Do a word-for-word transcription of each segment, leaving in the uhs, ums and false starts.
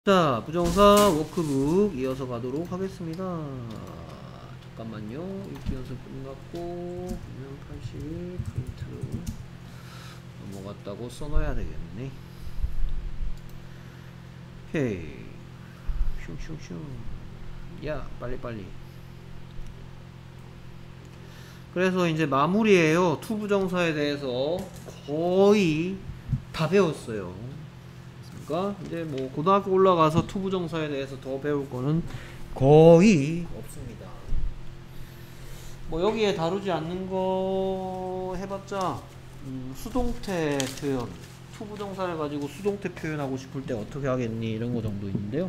자, 부정사 워크북 이어서 가도록 하겠습니다. 잠깐만요. 읽기 연습 끝났고 보면 팔십이 프린트로 넘어갔다고 써놔야 되겠네. 오케이. 슝슝슝. 야, 빨리빨리. 그래서 이제 마무리예요. 투 부정사에 대해서 거의 다 배웠어요. 이제 뭐 고등학교 올라가서 투 부정사에 대해서 더 배울 거는 거의 없습니다. 뭐 여기에 다루지 않는 거 해봤자 음, 수동태 표현, 투 부정사를 가지고 수동태 표현하고 싶을 때 어떻게 하겠니 이런 거 정도 있는데요.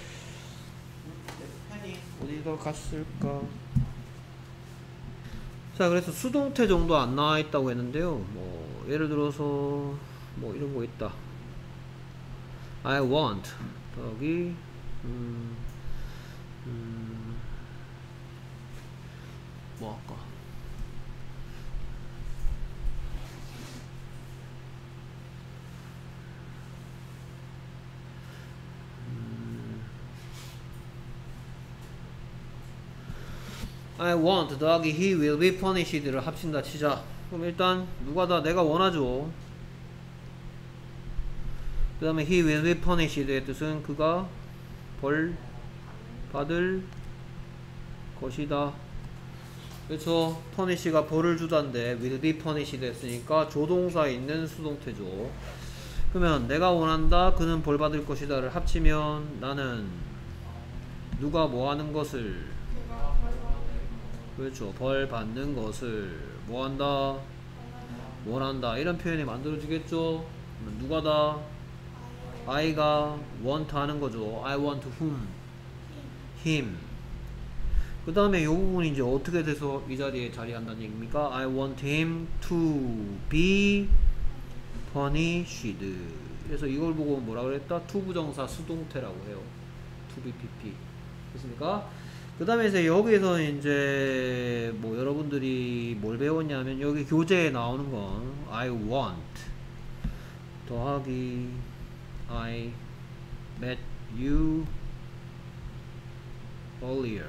펜이 어디가 갔을까? 자, 그래서 수동태 정도 안 나와 있다고 했는데요. 뭐 예를 들어서 뭐 이런 거 있다. I want 여기 음, 음, 뭐 할까? 음, I want 더하기 he will be punished를 합친다 치자. 그럼 일단 누가 다 내가 원하죠. 그 다음에 he will be punished의 뜻은 그가 벌 받을 것이다. 그래서 punish가 벌을 주다인데 will be punished 했으니까 조동사 있는 수동태죠. 그러면 내가 원한다 그는 벌 받을 것이다를 합치면 나는 누가 뭐 하는 것을 그렇죠 벌 받는 것을 뭐 한다 원한다 이런 표현이 만들어지겠죠. 누가 다 I가 want 하는 거죠. I want whom? him. 그 다음에 이 부분이 이제 어떻게 돼서 이 자리에 자리한다는 얘기입니까? I want him to be punished. 그래서 이걸 보고 뭐라 그랬다? 투 부정사 수동태라고 해요. to be pp. 됐습니까? 그 다음에 이제 여기에서 이제 뭐 여러분들이 뭘 배웠냐면 여기 교재에 나오는 건 I want 더하기 I met you earlier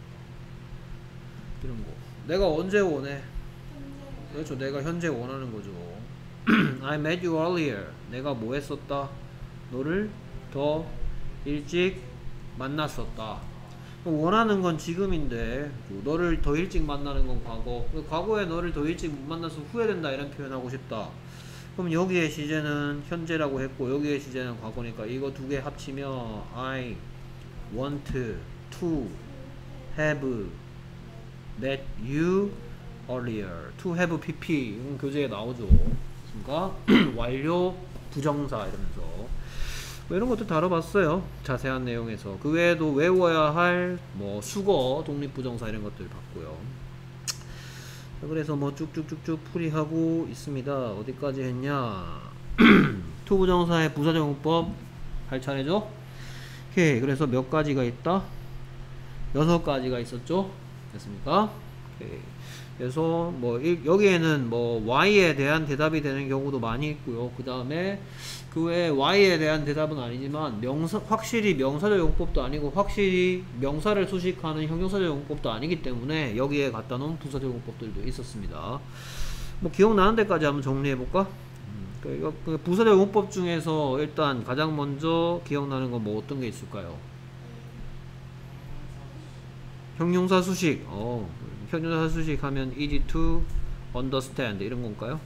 이런 거 내가 언제 원해? 그렇죠 내가 현재 원하는 거죠. I met you earlier 내가 뭐 했었다? 너를 더 일찍 만났었다. 원하는 건 지금인데 너를 더 일찍 만나는 건 과거. 과거에 너를 더 일찍 못 만나서 후회된다 이런 표현하고 싶다. 그럼 여기에 시제는 현재라고 했고 여기에 시제는 과거니까 이거 두 개 합치면 I want to have met you earlier to have pp 이건 교재에 나오죠. 그러니까 완료 부정사 이러면서 뭐 이런 것도 다뤄봤어요. 자세한 내용에서 그 외에도 외워야 할 뭐 수거 독립부정사 이런 것들 봤고요. 그래서 뭐 쭉쭉쭉쭉 풀이하고 있습니다. 어디까지 했냐? 투 부정사의 부사적용법 할 차례죠? 오케이. 그래서 몇 가지가 있다? 여섯 가지가 있었죠? 됐습니까? 오케이. 그래서 뭐 여기에는 뭐 Y에 대한 대답이 되는 경우도 많이 있고요. 그 다음에 그 외에 Y에 대한 대답은 아니지만 명사, 확실히 명사적 용법도 아니고 확실히 명사를 수식하는 형용사적 용법도 아니기 때문에 여기에 갖다 놓은 부사적 용법들도 있었습니다. 뭐 기억나는 데까지 한번 정리해볼까? 음, 그 부사적 용법 중에서 일단 가장 먼저 기억나는 건 뭐 어떤 게 있을까요? 형용사 수식. 어, 형용사 수식 하면 easy to understand 이런 건가요?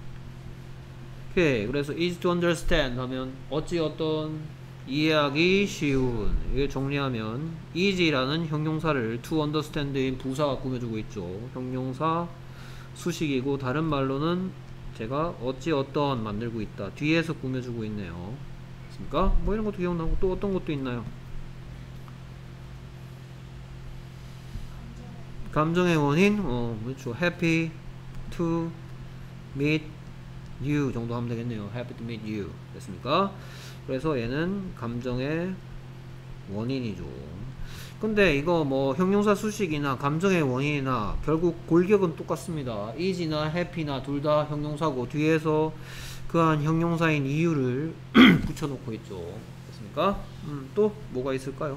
오케이. 그래서 easy to understand 하면 어찌 어떤 이해하기 쉬운. 이게 정리하면 easy라는 형용사를 to understand인 부사가 꾸며주고 있죠. 형용사 수식이고 다른 말로는 제가 어찌 어떤 만들고 있다. 뒤에서 꾸며주고 있네요. 됐습니까? 뭐 이런 것도 기억나고 또 어떤 것도 있나요? 감정의 원인, 어, 그렇죠. happy to meet you 정도 하면 되겠네요. happy to meet you. 됐습니까? 그래서 얘는 감정의 원인이죠. 근데 이거 뭐 형용사 수식이나 감정의 원인이나 결국 골격은 똑같습니다. is나 happy나 둘 다 형용사고 뒤에서 그한 형용사인 이유를 붙여놓고 있죠. 됐습니까? 음, 또 뭐가 있을까요?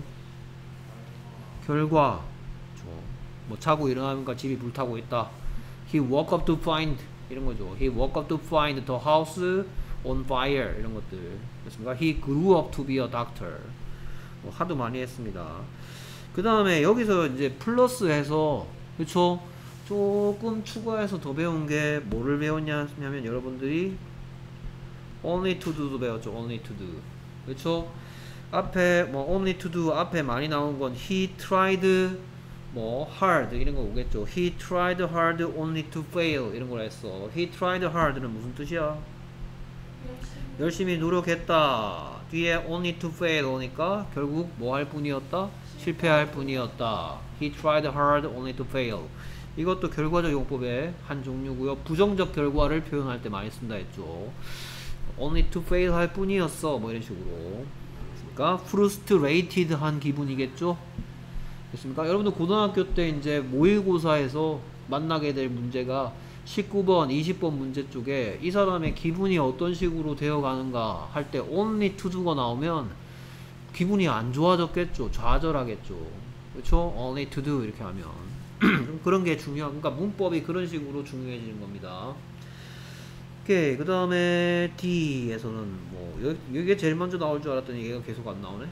결과. 그렇죠. 뭐 자고 일어나니까 집이 불타고 있다. He woke up to find 이런 거죠. He woke up to find the house on fire 이런 것들. 그렇습니까? He grew up to be a doctor. 뭐 하도 많이 했습니다. 그 다음에 여기서 이제 플러스해서 그쵸? 조금 추가해서 더 배운 게 뭐를 배웠냐면 여러분들이 only to do도 배웠죠. only to do. 그쵸? 앞에 뭐 only to do 앞에 많이 나온 건 he tried 뭐 hard 이런 거 오겠죠. He tried hard only to fail 이런 걸 했어. He tried hard는 무슨 뜻이야? 열심히, 열심히 노력했다. 뒤에 only to fail 오니까 결국 뭐 할 뿐이었다? 실패할 뿐이었다. He tried hard only to fail. 이것도 결과적 용법의 한 종류고요. 부정적 결과를 표현할 때 많이 쓴다 했죠. only to fail 할 뿐이었어. 뭐 이런 식으로. 그러니까 frustrated 한 기분이겠죠. 됐습니까? 여러분들 고등학교 때 이제 모의고사에서 만나게 될 문제가 십구 번, 이십 번 문제 쪽에 이 사람의 기분이 어떤 식으로 되어 가는가 할 때 only to do가 나오면 기분이 안 좋아졌겠죠. 좌절하겠죠. 그렇죠? only to do 이렇게 하면 그런 게 중요한, 그러니까 문법이 그런 식으로 중요해지는 겁니다. 오케이. 그 다음에 D에서는 뭐 여, 이게 제일 먼저 나올 줄 알았더니 얘가 계속 안 나오네.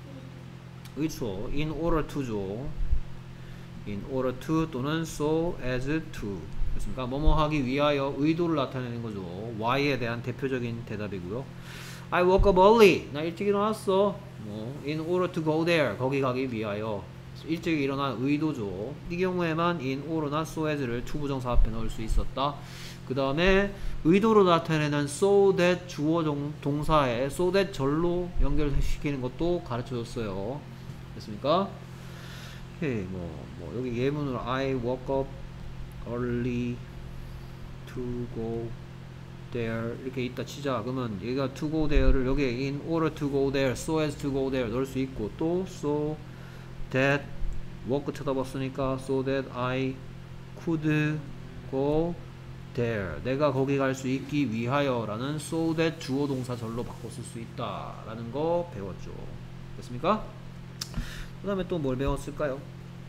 그렇죠. in order to죠. in order to 또는 so as to. 그렇습니까? 뭐뭐 하기 위하여 의도를 나타내는 거죠. why에 대한 대표적인 대답이고요. I woke up early. 나 일찍 일어났어. 뭐 in order to go there. 거기 가기 위하여. 일찍 일어난 의도죠. 이 경우에만 in order나 so as를 to 부정사 앞에 넣을 수 있었다. 그 다음에 의도로 나타내는 so that 주어 동사에 so that 절로 연결시키는 것도 가르쳐줬어요. 됐습니까? 오케이. 뭐, 뭐 여기 예문으로 I woke up early to go there 이렇게 있다 치자. 그러면 얘가 to go there를 여기에 in order to go there, so as to go there 넣을 수 있고, 또 so that work 쳐다봤으니까 so that I could go there 내가 거기 갈 수 있기 위하여 라는 so that 주어 동사 절로 바꿔 쓸 수 있다 라는 거 배웠죠. 됐습니까? 그 다음에 또 뭘 배웠을까요?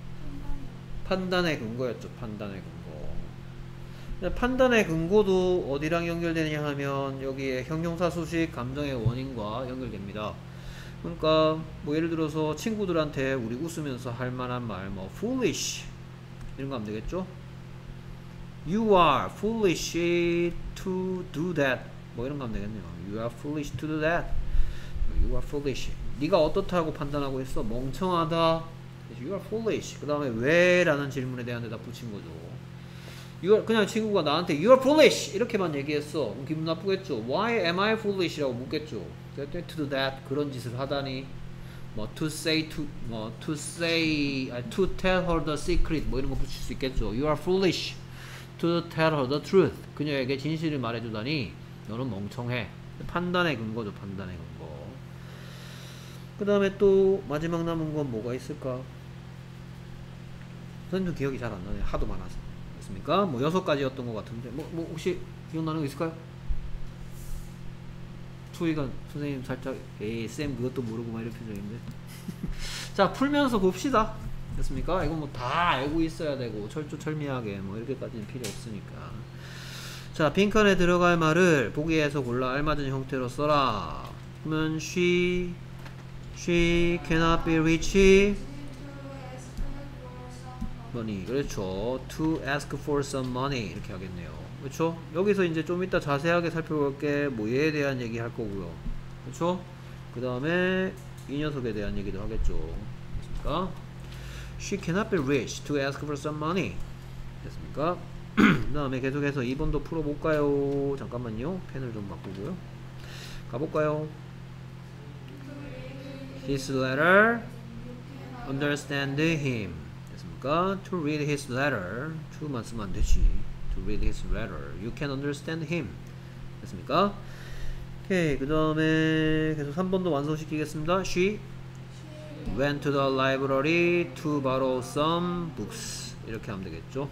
판단의 근거였죠. 판단의 근거. 판단의 근거도 어디랑 연결되느냐 하면 여기에 형용사 수식 감정의 원인과 연결됩니다. 그러니까 뭐 예를 들어서 친구들한테 우리 웃으면서 할 만한 말 뭐 foolish 이런 거 하면 되겠죠. You are foolish to do that 뭐 이런 거 하면 되겠네요. You are foolish to do that. You are foolish. 네가 어떻다고 판단하고 있어? 멍청하다. You are foolish. 그 다음에 왜? 라는 질문에 대한 대답 붙인 거죠. You are, 그냥 친구가 나한테 You are foolish 이렇게만 얘기했어. 그럼 기분 나쁘겠죠. Why am I foolish? 라고 묻겠죠. To do that 그런 짓을 하다니 뭐 to say to 뭐 to say uh, to tell her the secret 뭐 이런 거 붙일 수 있겠죠. You are foolish to tell her the truth. 그녀에게 진실을 말해주다니 너는 멍청해. 판단의 근거죠. 판단의 근거. 그 다음에 또 마지막 남은 건 뭐가 있을까? 선생님도 기억이 잘 안 나네. 하도 많아서. 됐습니까? 뭐 여섯 가지였던 것 같은데 뭐, 뭐 혹시 기억나는 거 있을까요? 초이가 선생님 살짝 에이 쌤 그것도 모르고 막 이런 표정인데 자 풀면서 봅시다. 됐습니까? 이건 뭐 다 알고 있어야 되고 철두철미하게 뭐 이렇게까지는 필요 없으니까. 자 빈칸에 들어갈 말을 보기에서 골라 알맞은 형태로 써라. 그러면 she she cannot be rich money. 그렇죠. to ask for some money 이렇게 하겠네요. 그렇죠? 여기서 이제 좀 이따 자세하게 살펴볼 게 뭐 얘에 대한 얘기 할 거고요. 그렇죠? 그 다음에 이 녀석에 대한 얘기도 하겠죠. 됐습니까? She cannot be rich to ask for some money. 됐습니까? 그 다음에 계속해서 이 번도 풀어볼까요? 잠깐만요. 펜을 좀 바꾸고요. 가볼까요? His letter understand him. 됐습니까? To read his letter. to만 쓰면 안 되지. To read his letter. You can understand him. 됐습니까? 오케이. 그 다음에 계속 삼 번도 완성시키겠습니다. She went to the library to borrow some books. 이렇게 하면 되겠죠.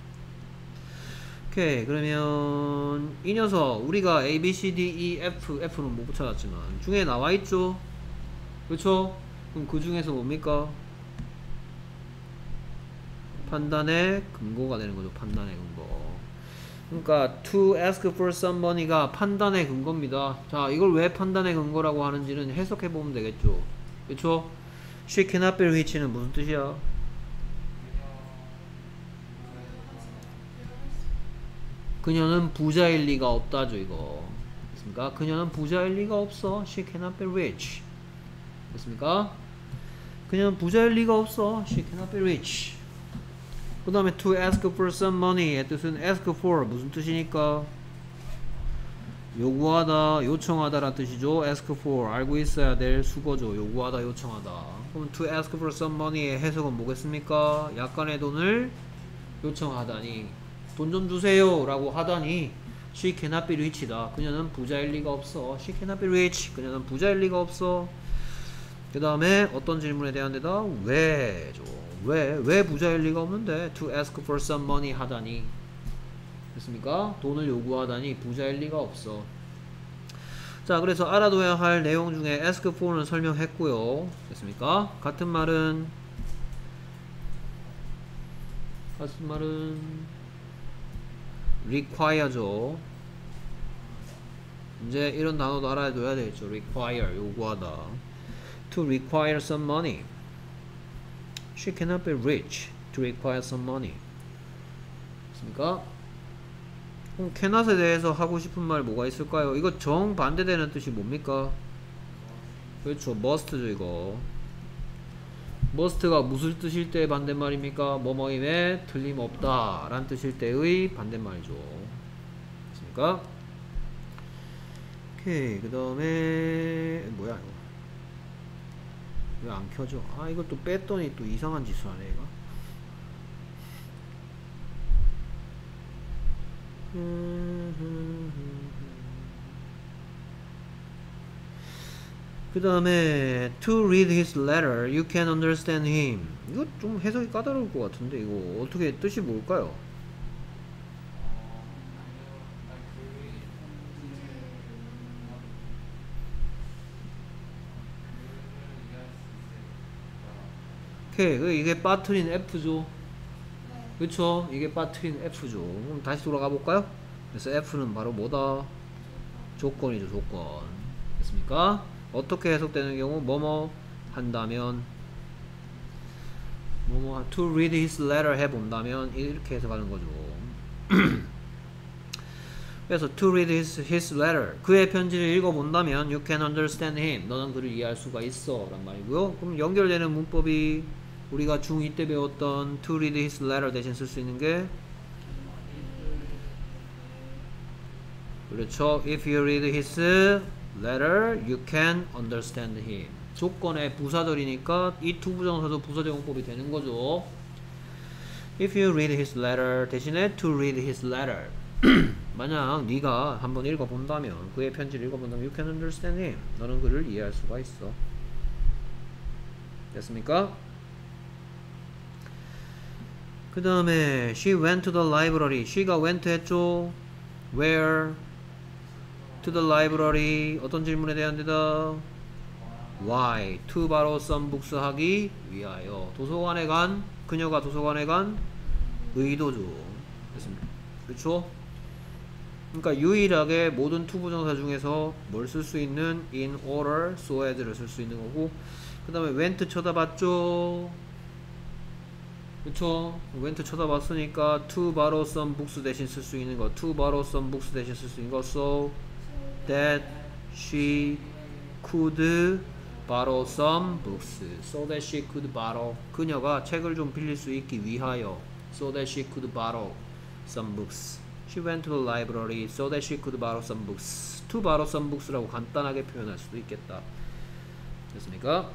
오케이. 그러면 이 녀석 우리가 A, B, C, D, E, F, F는 못 붙여놨지만 중에 나와있죠. 그렇죠? 그럼 그 중에서 뭡니까? 판단의 근거가 되는 거죠. 판단의 근거. 그러니까 to ask for some money가 판단의 근거입니다. 자, 이걸 왜 판단의 근거라고 하는지는 해석해 보면 되겠죠. 그렇죠? She cannot be rich는 무슨 뜻이야? 그녀는 부자일 리가 없다죠, 이거. 됐습니까? 그녀는 부자일 리가 없어. She cannot be rich. 됐습니까? 그녀는 부자일 리가 없어. She cannot be rich. 그 다음에 to ask for some money의 뜻은 ask for 무슨 뜻이니까? 요구하다, 요청하다 라는 뜻이죠. ask for 알고 있어야 될 수거죠. 요구하다, 요청하다. 그럼 to ask for some money의 해석은 뭐겠습니까? 약간의 돈을 요청하다니, 돈 좀 주세요 라고 하다니 she cannot be rich다. 그녀는 부자일 리가 없어. she cannot be rich. 그녀는 부자일 리가 없어. 그 다음에 어떤 질문에 대한 대답? 왜죠. 왜? 왜 부자일 리가 없는데 to ask for some money 하다니, 됐습니까? 돈을 요구하다니 부자일 리가 없어. 자, 그래서 알아둬야 할 내용 중에 ask for는 설명했고요. 됐습니까? 같은 말은 같은 말은 require죠. 이제 이런 단어도 알아둬야 되겠죠. require 요구하다. to require some money. She cannot be rich to require some money. 됐습니까? 그럼 cannot에 대해서 하고 싶은 말 뭐가 있을까요? 이거 정반대되는 뜻이 뭡니까? 그렇죠. must죠, 이거. must가 무슨 뜻일 때의 반대말입니까? 뭐뭐임에 틀림없다 라는 뜻일 때의 반대말이죠. 됐습니까? 오케이. 그 다음에 뭐야 이거 왜 안 켜져? 아, 이것도 뺐더니 또 이상한 짓을 하네 얘가. 그 다음에 to read his letter you can understand him. 이거 좀 해석이 까다로울 것 같은데 이거 어떻게 뜻이 뭘까요? 오케이. 이게 빠트린 F죠. 그쵸? 이게 빠트린 F죠. 그럼 다시 돌아가 볼까요? 그래서 F는 바로 뭐다? 조건이죠, 조건. 됐습니까? 어떻게 해석되는 경우 뭐뭐 한다면, 뭐뭐 to read his letter 해본다면 이렇게 해석하는 거죠. 그래서 to read his, his letter 그의 편지를 읽어본다면 you can understand him 너는 그를 이해할 수가 있어 란 말이고요. 그럼 연결되는 문법이 우리가 중이 때 배웠던 to read his letter 대신 쓸 수 있는 게 그렇죠. If you read his letter you can understand him. 조건의 부사절이니까 이 투부정사도 부사제공법이 되는 거죠. If you read his letter 대신에 to read his letter 만약 네가 한번 읽어본다면 그의 편지를 읽어본다면 you can understand him 너는 그를 이해할 수가 있어. 됐습니까? 그 다음에 she went to the library. she가 went 했죠. where to the library 어떤 질문에 대한 대답 why to 바로 some books 하기 위하여 도서관에 간 그녀가 도서관에 간 의도죠. 됐습니다. 그렇죠? 그러니까 유일하게 모든 투부정사 중에서 뭘 쓸 수 있는 in order, so as를 쓸 수 있는 거고 그 다음에 went 쳐다봤죠. 그쵸? went 쳐다봤으니까 to borrow some books 대신 쓸 수 있는 거 to borrow some books 대신 쓸 수 있는 거 so that she could borrow some books so that she could borrow 그녀가 책을 좀 빌릴 수 있기 위하여 so that she could borrow some books She went to the library so that she could borrow some books. To borrow some books라고 간단하게 표현할 수도 있겠다. 됐습니까?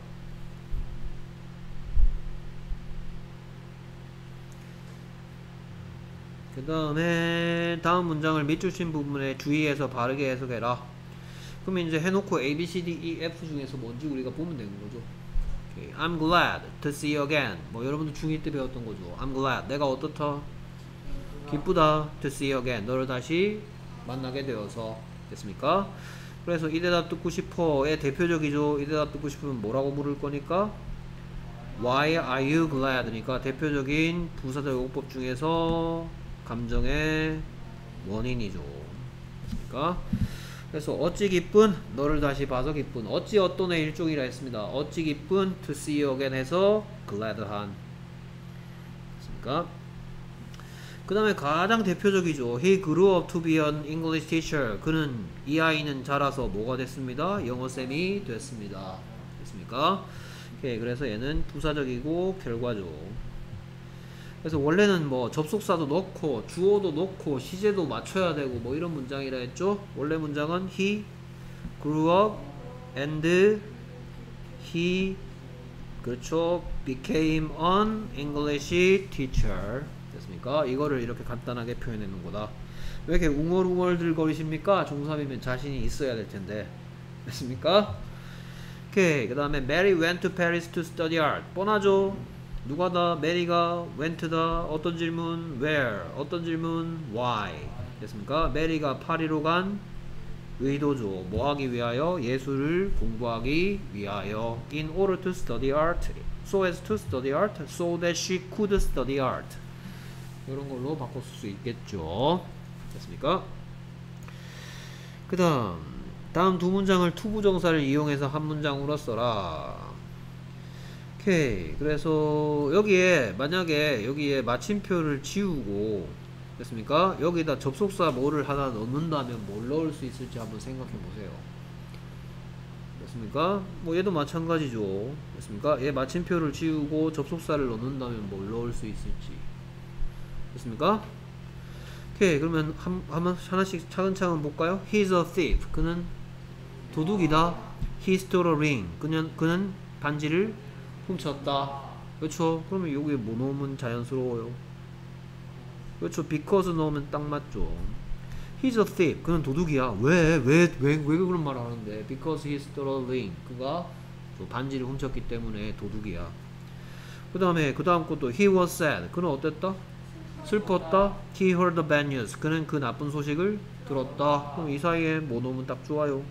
그 다음에 다음 문장을 밑줄 친 부분에 주의해서 바르게 해석해라. 그럼 이제 해놓고 A, B, C, D, E, F 중에서 뭔지 우리가 보면 되는 거죠. Okay. I'm glad to see you again. 뭐 여러분도 중이 때 배웠던 거죠. I'm glad. 내가 어떻다? 기쁘다. To see you again. 너를 다시 만나게 되어서. 됐습니까? 그래서 이 대답 듣고 싶어의 대표적이죠. 이 대답 듣고 싶으면 뭐라고 물을 거니까 Why are you glad니까 대표적인 부사적 용법 중에서 감정의 원인이죠. 그러니까 그래서 어찌 기쁜 너를 다시 봐서 기쁜 어찌 어떤의 일종이라 했습니다. 어찌 기쁜 to see you again 해서 glad한. 그러니까 그 다음에 가장 대표적이죠. He grew up to be an English teacher. 그는 이 아이는 자라서 뭐가 됐습니다. 영어쌤이 됐습니다. 됐습니까? 오케이, 그래서 얘는 부사적이고 결과죠. 그래서 원래는 뭐 접속사도 넣고 주어도 넣고 시제도 맞춰야 되고 뭐 이런 문장이라 했죠. 원래 문장은 He grew up and he 그렇죠 became an English teacher. 됐습니까? 이거를 이렇게 간단하게 표현해놓은 거다. 왜 이렇게 웅얼웅얼들 거리십니까? 중삼이면 자신이 있어야 될 텐데. 됐습니까? 오케이. 그 다음에 Mary went to Paris to study art. 뻔하죠? 누가다? 메리가 went다. 어떤 질문? where. 어떤 질문? why. 됐습니까? 메리가 파리로 간 의도죠. 뭐 하기 위하여? 예술을 공부하기 위하여. In order to study art. So as to study art. So that she could study art. 이런 걸로 바꿔 쓸 수 있겠죠. 됐습니까? 그 다음 다음 두 문장을 투부정사를 이용해서 한 문장으로 써라. 오케이. 그래서 여기에 만약에 여기에 마침표를 지우고 됐습니까? 여기다 접속사 뭐를 하나 넣는다면 뭘 넣을 수 있을지 한번 생각해 보세요. 됐습니까? 뭐 얘도 마찬가지죠. 됐습니까? 얘 마침표를 지우고 접속사를 넣는다면 뭘 넣을 수 있을지. 됐습니까? 오케이. 그러면 한, 한, 하나씩 차근차근 볼까요? He's a thief. 그는 도둑이다. He stole a ring. 그는, 그는 반지를 훔쳤다. 그렇죠? 그러면 여기에 뭐 넣으면 자연스러워요? 그렇죠? because 넣으면 딱 맞죠. He's a thief. 그는 도둑이야. 왜? 왜? 왜? 왜 그런 말을 하는데? Because he stole a ring. 그가 반지를 훔쳤기 때문에 도둑이야. 그 다음에 그 다음 것도 He was sad. 그는 어땠다? 슬펐다. He heard the bad news. 그는 그 나쁜 소식을 들었다. 그럼 이 사이에 뭐 넣으면 딱 좋아요?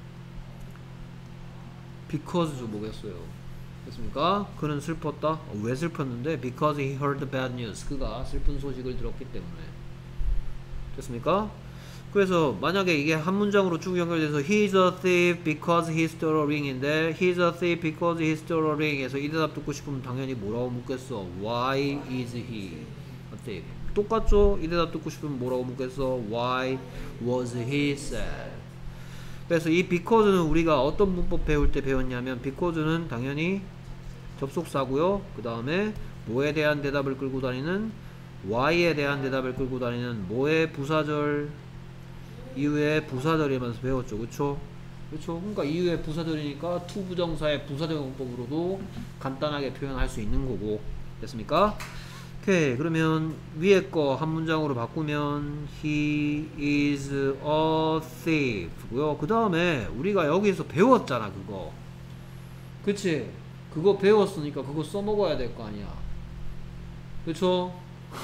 because 죠 뭐겠어요? 됐습니까? 그는 슬펐다. 어, 왜 슬펐는데? Because he heard the bad news. 그가 슬픈 소식을 들었기 때문에. 됐습니까? 그래서 만약에 이게 한 문장으로 쭉 연결돼서 He's a thief because he stole a ring인데 He's a thief because he stole a ring 에서 이 대답 듣고 싶으면 당연히 뭐라고 묻겠어? Why is he a thief? 똑같죠? 이 대답 듣고 싶으면 뭐라고 묻겠어? Why was he sad? 그래서 이 because는 우리가 어떤 문법 배울 때 배웠냐면 because는 당연히 접속사고요. 그 다음에 뭐에 대한 대답을 끌고 다니는 why에 대한 대답을 끌고 다니는 뭐의 부사절 이후에 부사절이면서 배웠죠. 그쵸? 그쵸? 그러니까 이후에 부사절이니까 to 부정사의 부사적 용법으로도 간단하게 표현할 수 있는 거고. 됐습니까? 오케이. 그러면 위에 거 한 문장으로 바꾸면 He is a thief 고요. 그 다음에 우리가 여기서 배웠잖아 그거. 그치? 그거 배웠으니까 그거 써먹어야 될 거 아니야. 그쵸?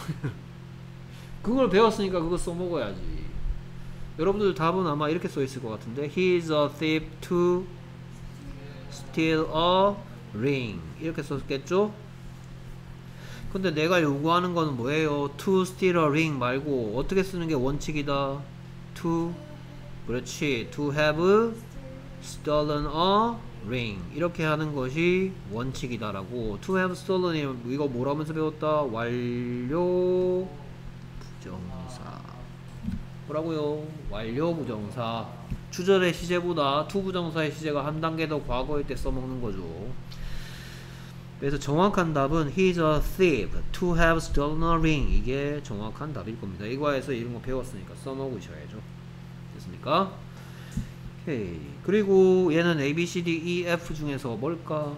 그걸 배웠으니까 그거 써먹어야지. 여러분들 답은 아마 이렇게 써있을 것 같은데 He is a thief to steal a ring 이렇게 썼겠죠? 근데 내가 요구하는 거는 뭐예요? To steal a ring 말고 어떻게 쓰는 게 원칙이다? To 그렇지 To have stolen a ring 이렇게 하는 것이 원칙이다 라고. To have stolen 이거 뭐라 하면서 배웠다? 완료 부정사 뭐라고요? 완료 부정사. 주절의 시제보다 to 부정사의 시제가 한 단계 더 과거일 때 써먹는 거죠. 그래서 정확한 답은 He's a thief to have stolen a ring 이게 정확한 답일 겁니다. 이과에서 이런 거 배웠으니까 써먹으셔야죠. 됐습니까? 오케이. 그리고 얘는 A, B, C, D, E, F 중에서 뭘까?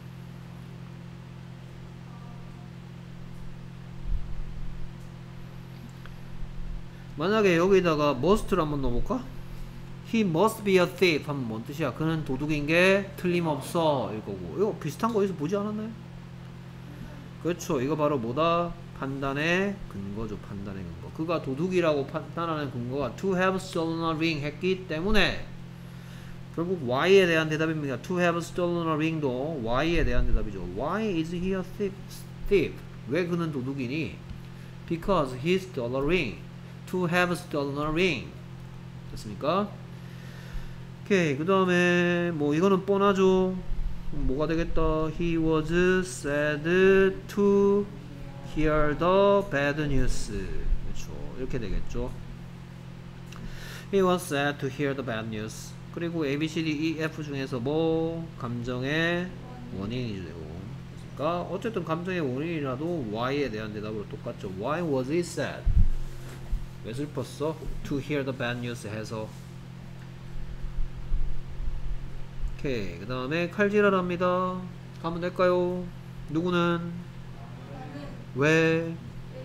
만약에 여기다가 must를 한번 넣어볼까? He must be a thief 하면 뭔 뜻이야? 그는 도둑인 게 틀림없어 일 거고. 이거 비슷한 거 어디서 보지 않았나요? 그렇죠. 이거 바로 뭐다? 판단의 근거죠. 판단의 근거. 그가 도둑이라고 판단하는 근거가 to have stolen a ring 했기 때문에 결국 why에 대한 대답입니다. To have stolen a ring도 why에 대한 대답이죠. Why is he a thief? thief? 왜 그는 도둑이니? Because he stole a ring. To have stolen a ring. 됐습니까? 오케이. 그 다음에 뭐 이거는 뻔하죠. 뭐가 되겠다? He was sad to hear the bad news. 그렇죠. 이렇게 되겠죠. He was sad to hear the bad news. 그리고 A, B, C, D, E, F 중에서 뭐 감정의 원인이 되고, 그러니까 어쨌든 감정의 원인이라도 why에 대한 대답으로 똑같죠. Why was he sad? 왜 슬펐어? To hear the bad news 해서. 오케이. 그 다음에 칼질하랍니다. 가면 될까요? 누구는? 왜?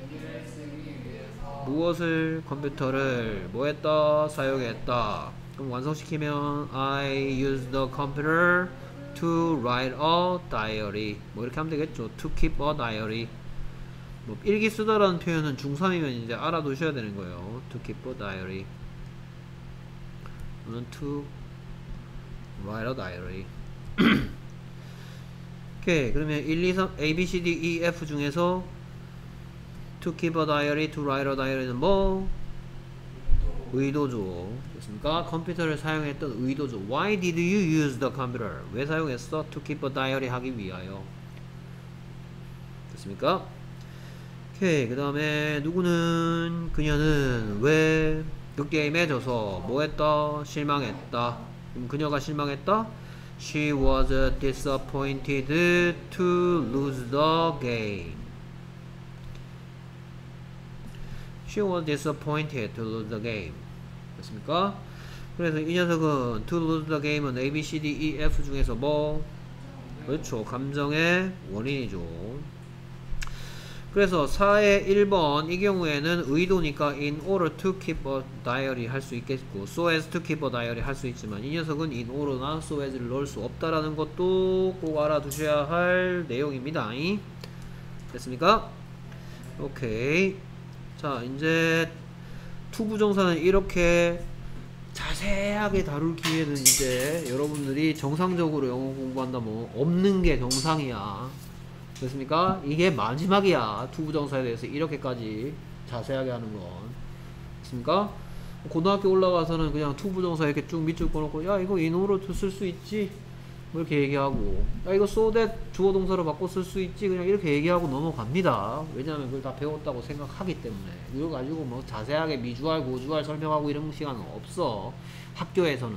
무엇을? 컴퓨터를 뭐 했다? 사용했다. 그럼 완성시키면 I use the computer to write a diary. 뭐 이렇게 하면 되겠죠. To keep a diary. 뭐 일기 쓰다라는 표현은 중삼이면 이제 알아두셔야 되는 거예요. To keep a diary. 또는 to write a diary. 오케이. 그러면 일, 이, 삼, A, B, C, D, E, F 중에서 to keep a diary, to write a diary는 뭐? 의도죠. 됐습니까? 컴퓨터를 사용했던 의도죠. Why did you use the computer? 왜 사용했어? To keep a diary 하기 위하여. 됐습니까? 오케이. 그 다음에 누구는? 그녀는 왜 그 게임에 져서 뭐 했다? 실망했다. 그럼 그녀가 실망했다? She was disappointed to lose the game. She was disappointed to lose the game. 됐습니까? 그래서 이 녀석은 to lose the game은 A, B, C, D, E, F 중에서 뭐? 그렇죠. 감정의 원인이죠. 그래서 사의 일 번 이 경우에는 의도니까 in order to keep a diary 할 수 있겠고 so as to keep a diary 할 수 있지만 이 녀석은 in order나 so as를 넣을 수 없다라는 것도 꼭 알아두셔야 할 내용입니다. 됐습니까? 오케이. 자, 이제 투부정사는 이렇게 자세하게 다룰 기회는 이제 여러분들이 정상적으로 영어 공부한다면 없는 게 정상이야. 됐습니까? 이게 마지막이야. 투부정사에 대해서 이렇게까지 자세하게 하는 건. 됐습니까? 고등학교 올라가서는 그냥 투부정사 이렇게 쭉 밑줄 꺼놓고 야 이거 인호로 쓸 수 있지? 뭐 이렇게 얘기하고 야 이거 so that 주어 동사로 바꿔 쓸 수 있지? 그냥 이렇게 얘기하고 넘어갑니다. 왜냐하면 그걸 다 배웠다고 생각하기 때문에. 이거 가지고 뭐 자세하게 미주알 고주알 설명하고 이런 시간은 없어. 학교에서는.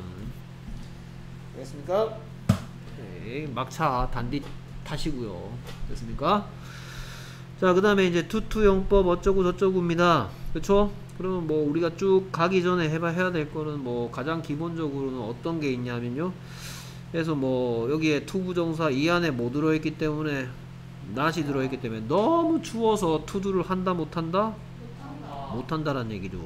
됐습니까? 오케이. 막차 단디 타시고요. 됐습니까? 자, 그 다음에 이제 투투용법 어쩌고 저쩌고입니다. 그쵸? 그러면 뭐 우리가 쭉 가기 전에 해봐 해야 될 거는 뭐 가장 기본적으로는 어떤 게 있냐면요. 그래서 뭐 여기에 투부정사 이 안에 뭐 들어있기 때문에 not이 들어있기 때문에 너무 추워서 투두를 한다 못한다? 못한다. 못한다라는 얘기죠.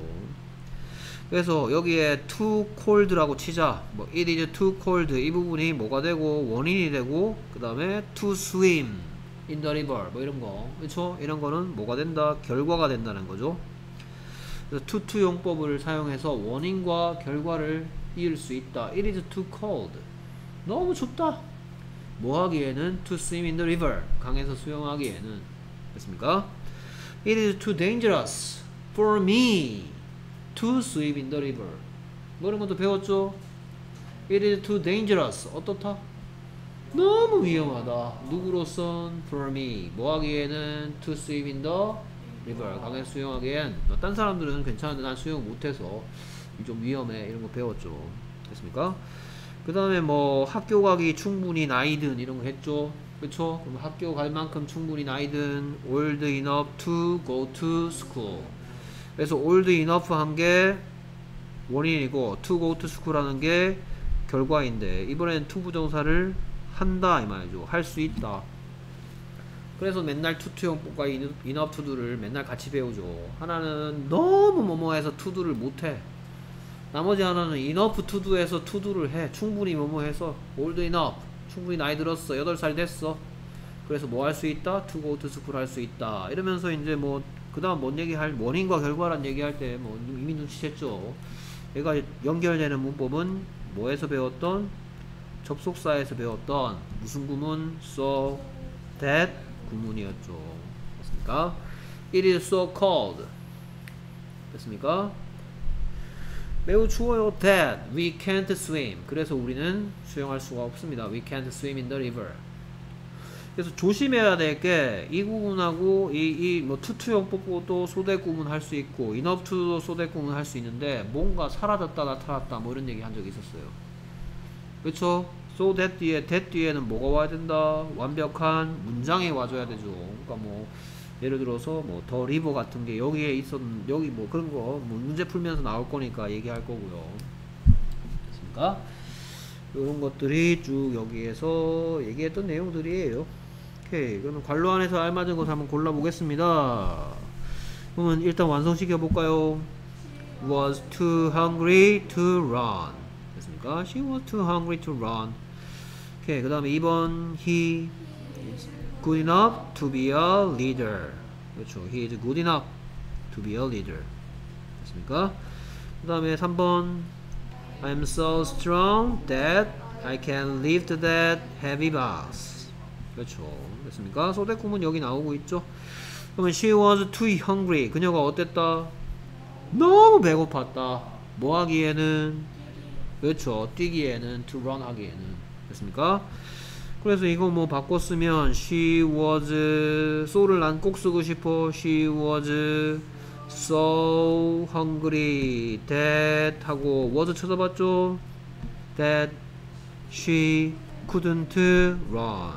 그래서 여기에 too cold라고 치자. 뭐 it is too cold 이 부분이 뭐가 되고 원인이 되고 그 다음에 to swim in the river 뭐 이런 거 그쵸? 이런 거는 뭐가 된다? 결과가 된다는 거죠. 그래서 to to 용법을 사용해서 원인과 결과를 이을 수 있다. It is too cold. 너무 춥다. 뭐 하기에는 to swim in the river 강에서 수영하기에는. 됐습니까? It is too dangerous for me to swim in the river. 뭐 이런 것도 배웠죠? It is too dangerous. 어떻다? 너무 위험하다. 누구로선? For me. 뭐 하기에는? To swim in the river. 강에 수영하기엔. 딴 사람들은 괜찮은데 난 수영 못해서 좀 위험해. 이런 거 배웠죠. 됐습니까? 그 다음에 뭐 학교 가기 충분히 나이든 이런 거 했죠. 그쵸? 그럼 학교 갈 만큼 충분히 나이든 old enough to go to school. 그래서 old enough 한 게 원인이고 to go to school 하는 게 결과인데 이번엔 to 부정사를 한다 이 말이죠. 할 수 있다. 그래서 맨날 투투용법과 enough to do를 맨날 같이 배우죠. 하나는 너무 뭐뭐해서 to do를 못해. 나머지 하나는 enough to do에서 to do를 해. 충분히 뭐뭐해서 old enough. 충분히 나이 들었어. 여덟 살 됐어. 그래서 뭐 할 수 있다? to go to school 할 수 있다. 이러면서 이제 뭐 그 다음 뭔 얘기할 원인과 결과란 얘기할 때 뭐 이미 눈치챘죠. 얘가 연결되는 문법은 뭐에서 배웠던? 접속사에서 배웠던 무슨 구문? so that 구문이었죠. 됐습니까? It is so cold. 됐습니까? 매우 추워요. That we can't swim. 그래서 우리는 수영할 수가 없습니다. We can't swim in the river. 그래서 조심해야 될 게 이 구문하고 이이뭐 투투형 뽑고도 소대 구문 할 수 있고 enough to도 소대 구문 할 수 있는데 뭔가 사라졌다 나타났다 뭐 이런 얘기 한 적이 있었어요. 그렇죠? so that 뒤에 that 뒤에는 뭐가 와야 된다? 완벽한 문장이 와줘야 되죠. 그러니까 뭐 예를 들어서 뭐 더 리버 같은 게 여기에 있었 여기 뭐 그런 거 뭐 문제 풀면서 나올 거니까 얘기할 거고요. 됐습니까? 이런 것들이 쭉 여기에서 얘기했던 내용들이에요. 오케이. 그러면 관로 안에서 알맞은 것을 한번 골라보겠습니다. 그러면 일단 완성시켜 볼까요? Was too hungry to run. 됐습니까? She was too hungry to run. 오케이. 그 다음에 이 번 He is good enough to be a leader. 그렇죠. He is good enough to be a leader. 됐습니까? 그 다음에 삼 번 I'm so strong that I can lift that heavy box. 그렇죠. 됐습니까? 소대꾸문 여기 나오고 있죠. 그러면 she was too hungry. 그녀가 어땠다? 너무 배고팠다. 뭐 하기에는? 그렇죠. 뛰기에는, to run 하기에는. 됐습니까? 그래서 이거 뭐 바꿨으면 she was so를 난 꼭 쓰고 싶어. She was so hungry that 하고 was 쳐다봤죠. that she couldn't run.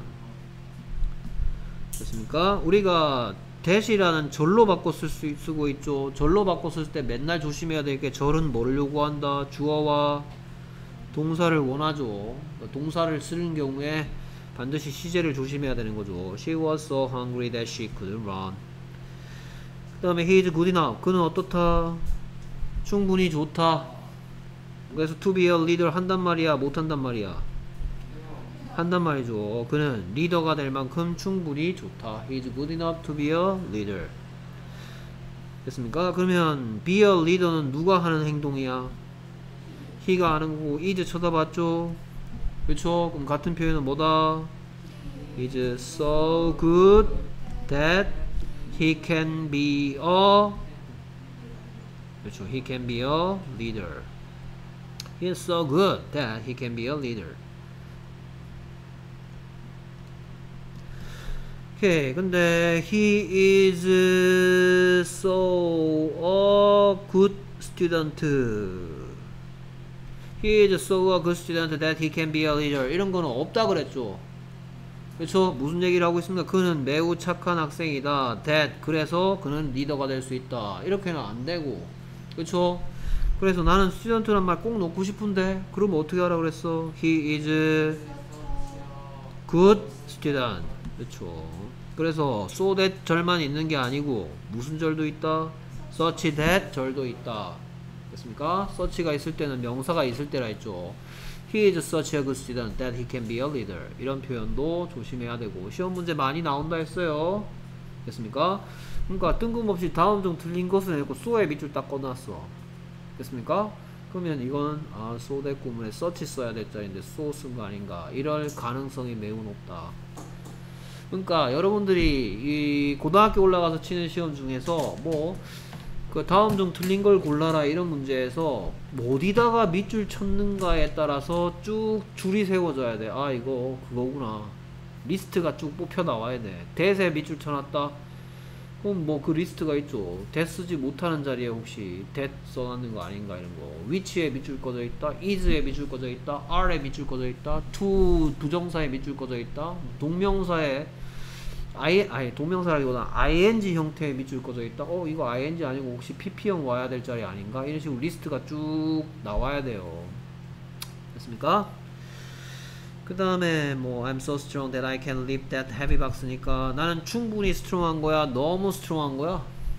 됐습니까? 우리가 that이라는 절로 바꿔 쓸 수 쓰고 있죠. 절로 바꿔 쓸 때 맨날 조심해야 될 게 절은 뭐를 요구한다? 주어와 동사를 원하죠. 동사를 쓰는 경우에 반드시 시제를 조심해야 되는 거죠. She was so hungry that she couldn't run. 그 다음에 he is good enough. 그는 어떻다? 충분히 좋다. 그래서 to be a leader 한단 말이야? 못한단 말이야? 한단 말이죠. 그는 리더가 될 만큼 충분히 좋다. He is good enough to be a leader. 됐습니까? 그러면 be a leader는 누가 하는 행동이야? he가 하는 거고 is 쳐다봤죠? 그렇죠? 그럼 같은 표현은 뭐다? is so good that he can be a 그렇죠. he can be a leader. He is so good that he can be a leader. 오케이. 근데 he is so a good student. He is so a good student that he can be a leader. 이런 거는 없다 그랬죠. 그렇죠? 무슨 얘기를 하고 있습니까? 그는 매우 착한 학생이다. that 그래서 그는 리더가 될 수 있다. 이렇게는 안 되고. 그렇죠? 그래서 나는 스튜던트란 말 꼭 넣고 싶은데 그러면 어떻게 하라 그랬어? He is good student. 그렇죠? 그래서 so that 절만 있는 게 아니고 무슨 절도 있다? such that 절도 있다. 됐습니까? such가 있을 때는 명사가 있을 때라 했죠. He is such a good student that he can be a leader. 이런 표현도 조심해야 되고 시험 문제 많이 나온다 했어요. 됐습니까? 그러니까 뜬금없이 다음 중 틀린 것을 해놓고 so에 밑줄 딱 꺼놨어. 됐습니까? 그러면 이건 아, so that 구문에 such 써야 될 자리인데 so 쓴 거 아닌가? 이럴 가능성이 매우 높다. 그러니까 여러분들이 이 고등학교 올라가서 치는 시험 중에서 뭐 그 다음 중 틀린 걸 골라라 이런 문제에서 어디다가 밑줄 쳤는가에 따라서 쭉 줄이 세워져야 돼. 아 이거 그거구나. 리스트가 쭉 뽑혀 나와야 돼. that에 밑줄 쳐놨다. 그럼 뭐 그 리스트가 있죠. that 쓰지 못하는 자리에 혹시 that 써놨는 거 아닌가 이런 거. which에 밑줄 꺼져 있다. is에 밑줄 꺼져 있다. are에 밑줄 꺼져 있다. to 부정사에 밑줄 꺼져 있다. 동명사에 I, 아니 동명사라기보다 ing 형태의 밑줄 꺼져 있다. 어 이거 ing 아니고 혹시 pp형 와야 될 자리 아닌가? 이런 식으로 리스트가 쭉 나와야 돼요. 됐습니까? 그 다음에 뭐 I'm so strong that I can lift that heavy box니까 나는 충분히 스트롱한 거야? 너무 스트롱한 거야?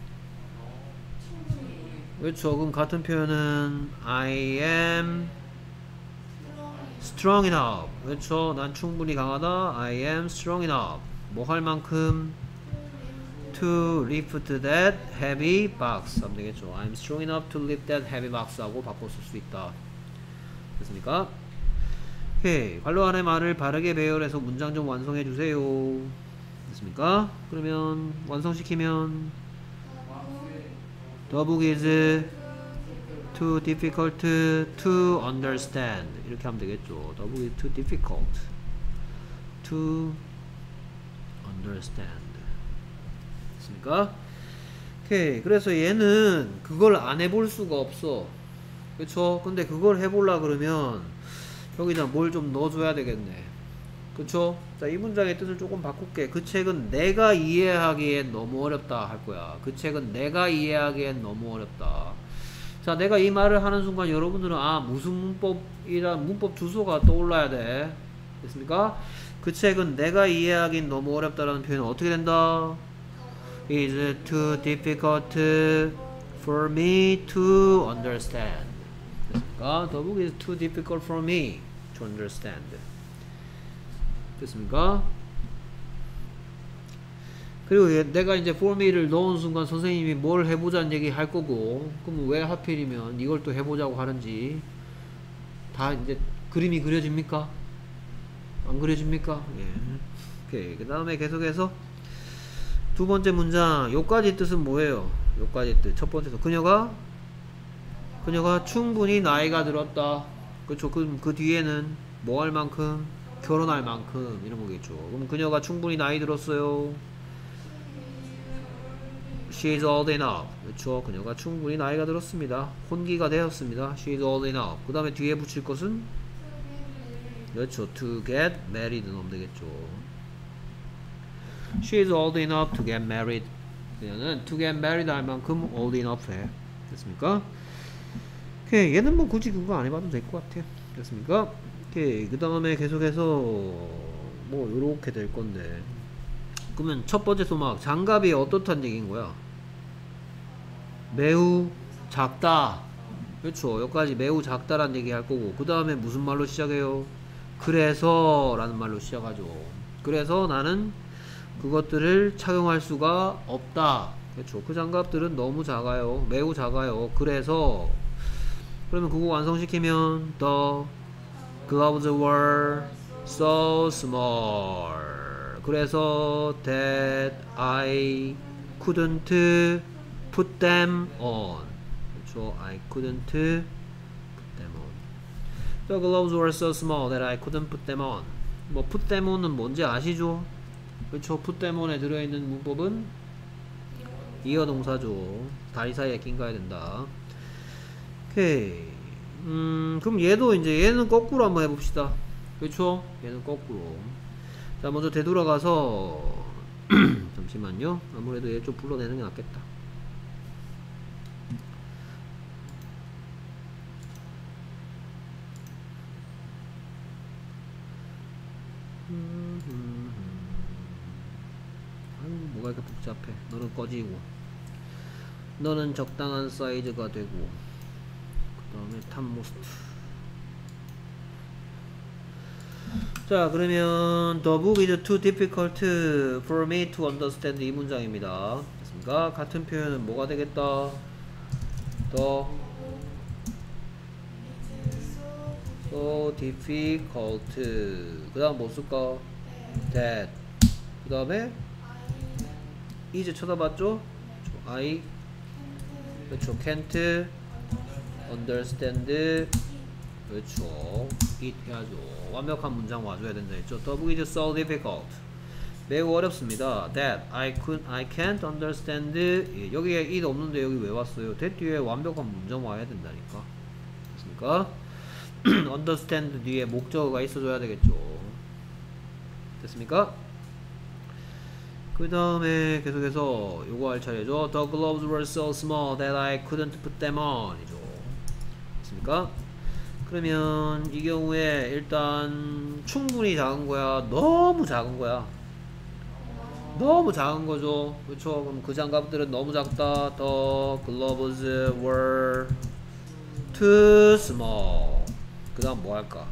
그렇죠. 그럼 같은 표현은 I am strong enough. 그렇죠. 난 충분히 강하다. I am strong enough. 뭐 할 만큼 to lift that heavy box 하면 되겠죠. I'm strong enough to lift that heavy box 하고 바꿔 쓸 수 있다. 됐습니까? 오케이. 관로 안의 말을 바르게 배열해서 문장 좀 완성해 주세요. 됐습니까? 그러면 완성시키면 The book is too difficult to understand. 이렇게 하면 되겠죠. The book is too difficult to understand. 됐습니까? 오케이. 그래서 얘는 그걸 안 해볼 수가 없어. 그쵸? 근데 그걸 해보려 그러면 여기다 뭘 좀 넣어줘야 되겠네. 그쵸? 자, 이 문장의 뜻을 조금 바꿀게. 그 책은 내가 이해하기엔 너무 어렵다 할 거야. 그 책은 내가 이해하기엔 너무 어렵다. 자, 내가 이 말을 하는 순간 여러분들은 아, 무슨 문법이란 문법 주소가 떠올라야 돼. 됐습니까? 그 책은 내가 이해하기엔 너무 어렵다라는 표현은 어떻게 된다? Is too difficult for me to understand. 됐습니까? The book is too difficult for me to understand. 됐습니까? 그리고 얘, 내가 이제 for me를 넣은 순간 선생님이 뭘 해보자는 얘기 할 거고, 그럼 왜 하필이면 이걸 또 해보자고 하는지 다 이제 그림이 그려집니까? 안 그려집니까? 예. 오케이. 그 다음에 계속해서 두 번째 문장, 요까지 뜻은 뭐예요? 요까지 뜻. 첫 번째도 그녀가 그녀가 충분히 나이가 들었다. 그쵸? 그, 그 뒤에는 뭐 할 만큼? 결혼할 만큼 이런 거겠죠. 그럼 그녀가 충분히 나이 들었어요. She is old enough. 그쵸? 그녀가 충분히 나이가 들었습니다. 혼기가 되었습니다. She is old enough. 그 다음에 뒤에 붙일 것은 그렇죠. To get married 넣으면 되겠죠. She is old enough to get married. 그녀는 to get married 할 만큼 old enough 해. 됐습니까? 오케이. 얘는 뭐 굳이 그거 안 해봐도 될 것 같아요. 됐습니까? 오케이. 그 다음에 계속해서 뭐 요렇게 될 건데, 그러면 첫 번째 소막 장갑이 어떻다는 얘기인 거야? 매우 작다. 그렇죠. 여기까지 매우 작다라는 얘기 할 거고, 그 다음에 무슨 말로 시작해요? 그래서 라는 말로 시작하죠. 그래서 나는 그것들을 착용할 수가 없다. 그렇죠. 그 장갑들은 너무 작아요. 매우 작아요. 그래서 그러면 그거 완성시키면 The gloves were so small. 그래서 that I couldn't put them on. 그렇죠. I couldn't put them on. The gloves were so small that I couldn't put them on. 뭐 put them on은 뭔지 아시죠? 그렇죠. put them on에 들어있는 문법은 이어 동사죠. 다리 사이에 낀 가야 된다. 오케이. 음, 그럼 얘도 이제 얘는 거꾸로 한번 해봅시다. 그렇죠? 얘는 거꾸로. 자, 먼저 되돌아가서 잠시만요. 아무래도 얘 좀 불러내는 게 낫겠다. 아유, 뭐가 이렇게 복잡해. 너는 꺼지고, 너는 적당한 사이즈가 되고, 그 다음에 탑모스트. 자, 그러면 The book is too difficult for me to understand 이 문장입니다. 됐습니까? 같은 표현은 뭐가 되겠다? The so difficult. 그 다음 뭐 쓸까? That. 그 다음에 이제 쳐다봤죠? I 그렇죠. Can't understand. 그렇죠. it 해야죠. 완벽한 문장 와줘야 된다 했죠. The book is so difficult. 매우 어렵습니다. That I could, I can't understand. 예, 여기에 it 없는데 여기 왜 왔어요? that 뒤에 완벽한 문장 와야 된다니까. 됐습니까? understand 뒤에 목적어가 있어줘야 되겠죠. 됐습니까? 그 다음에 계속해서 요거 할 차례죠. The gloves were so small that I couldn't put them on 이죠. 됐습니까? 그러면 이 경우에 일단 충분히 작은 거야? 너무 작은 거야? 너무 작은 거죠. 그렇죠? 그럼 그 장갑들은 너무 작다. The gloves were too small. 그 다음 뭐 할까?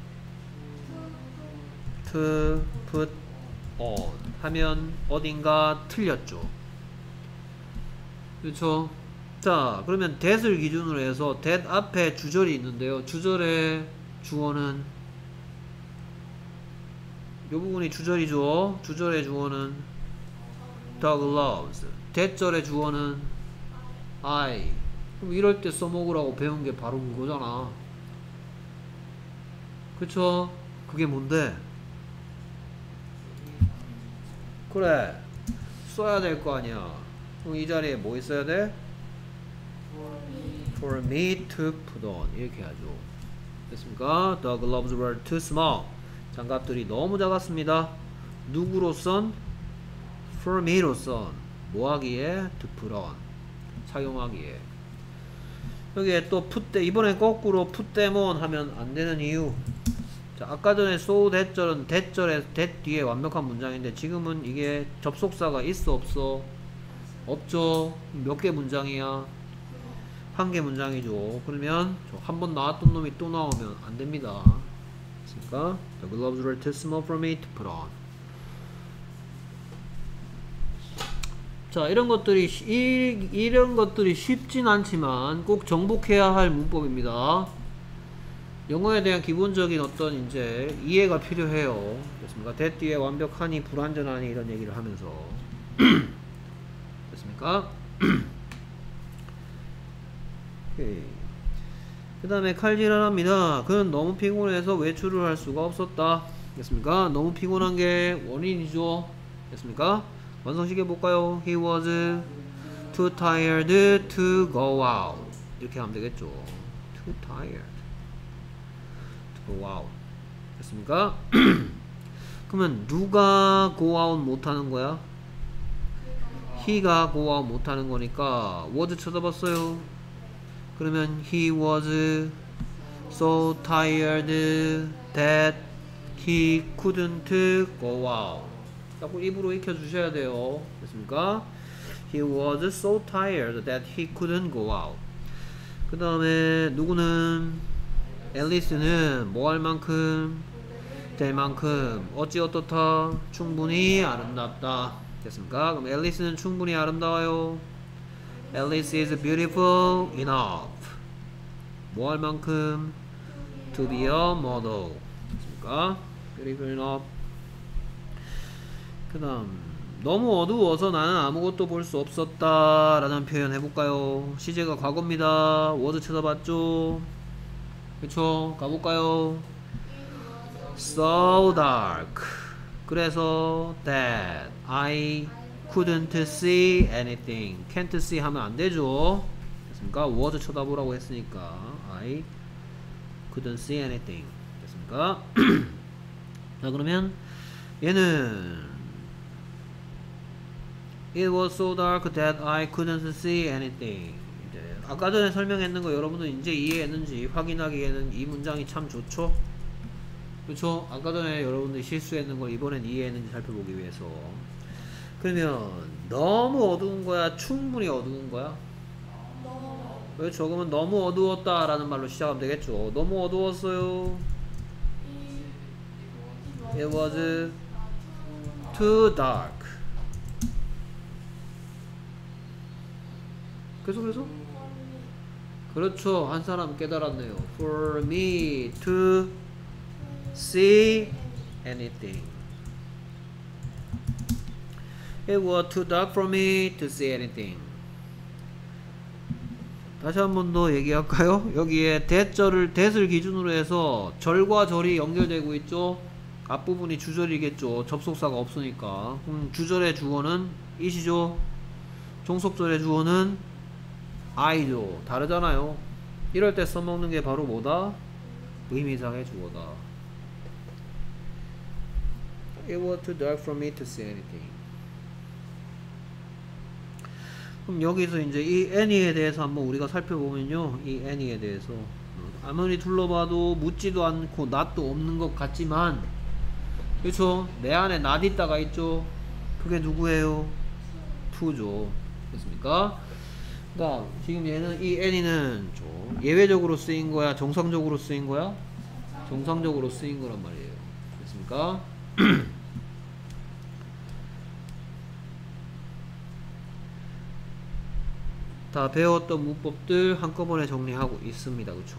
To put on 하면 어딘가 틀렸죠. 그렇죠? 자, 그러면 that을 기준으로 해서 that 앞에 주절이 있는데요. 주절의 주어는 이 부분이 주절이죠. 주절의 주어는 the gloves. that절의 주어는 I. 그럼 이럴 때 써먹으라고 배운 게 바로 그거잖아. 그쵸? 그게 뭔데? 그래, 써야 될 거 아니야. 그럼 이 자리에 뭐 있어야 돼? For me to put on. 이렇게 하죠. 됐습니까? The gloves were too small. 장갑들이 너무 작았습니다. 누구로선? For me로선. 뭐 하기에? To put on. 착용하기에. 여기에 또 put 때, 이번엔 거꾸로 put them on 하면 안 되는 이유. 자, 아까 전에 so that절은 that절에 that 뒤에 완벽한 문장인데 지금은 이게 접속사가 있어 없어? 없죠. 몇 개 문장이야? 한 개 문장이죠. 그러면 한 번 나왔던 놈이 또 나오면 안 됩니다. 그러니까 the gloves were too small for me to put on. 자, 이런 것들이 이, 이런 것들이 쉽진 않지만 꼭 정복해야 할 문법입니다. 영어에 대한 기본적인 어떤 이제 이해가 필요해요. 됐습니까? that 뒤에 완벽하니 불완전하니 이런 얘기를 하면서 됐습니까? 그 다음에 칼질하랍니다. 그는 너무 피곤해서 외출을 할 수가 없었다. 됐습니까? 너무 피곤한 게 원인이죠. 됐습니까? 완성시켜 볼까요? He was too tired to go out. 이렇게 하면 되겠죠. Too tired to go out. 됐습니까? 그러면 누가 go out 못하는 거야? he가 go out 못하는 거니까 was 쳐다봤어요. 그러면 he was so tired that he couldn't go out. 자꾸 입으로 익혀 주셔야 돼요. 됐습니까? He was so tired that he couldn't go out. 그 다음에 누구는 앨리스는 뭐 할 만큼 될 만큼 어찌 어떻다 충분히 아름답다. 됐습니까? 그럼 앨리스는 충분히 아름다워요. Alice is beautiful enough. 뭐 할 만큼? To be a model. 됐습니까? Beautiful enough. 그 다음 너무 어두워서 나는 아무것도 볼 수 없었다 라는 표현 해볼까요? 시제가 과거입니다. was 쳐다봤죠? 그쵸? 가볼까요? So dark. 그래서 that I couldn't see anything. can't see 하면 안 되죠. 됐습니까? was 쳐다보라고 했으니까 I couldn't see anything. 됐습니까? 자, 그러면 얘는 It was so dark that I couldn't see anything. 이제 아까 전에 설명했는 거 여러분들 이제 이해했는지 확인하기에는 이 문장이 참 좋죠? 그렇죠? 아까 전에 여러분들이 실수했는 걸 이번엔 이해했는지 살펴보기 위해서. 그러면 너무 어두운 거야? 충분히 어두운 거야? 그렇죠. 그러면 너무 어두웠다 라는 말로 시작하면 되겠죠. 너무 어두웠어요. It was too dark. 계속해서? 그렇죠. 한 사람 깨달았네요. For me to see anything. It was too dark for me to see anything. 다시 한 번 더 얘기할까요? 여기에 that절을 that을 기준으로 해서 절과 절이 연결되고 있죠. 앞부분이 주절이겠죠. 접속사가 없으니까. 그럼 주절의 주어는 it이죠. 종속절의 주어는 I죠. 다르잖아요. 이럴 때 써먹는 게 바로 뭐다? 의미상의 주어다. It was too dark for me to see anything. 그럼 여기서 이제 이 any에 대해서 한번 우리가 살펴보면요. 이 any에 대해서 아무리 둘러봐도 묻지도 않고 not도 없는 것 같지만 그렇죠? 내 안에 not 있다가 있죠. 그게 누구예요? to죠. 됐습니까? 그러니까 지금 얘는 이 any는 예외적으로 쓰인 거야? 정상적으로 쓰인 거야? 정상적으로 쓰인 거란 말이에요. 됐습니까? 다 배웠던 문법들 한꺼번에 정리하고 있습니다. 그쵸?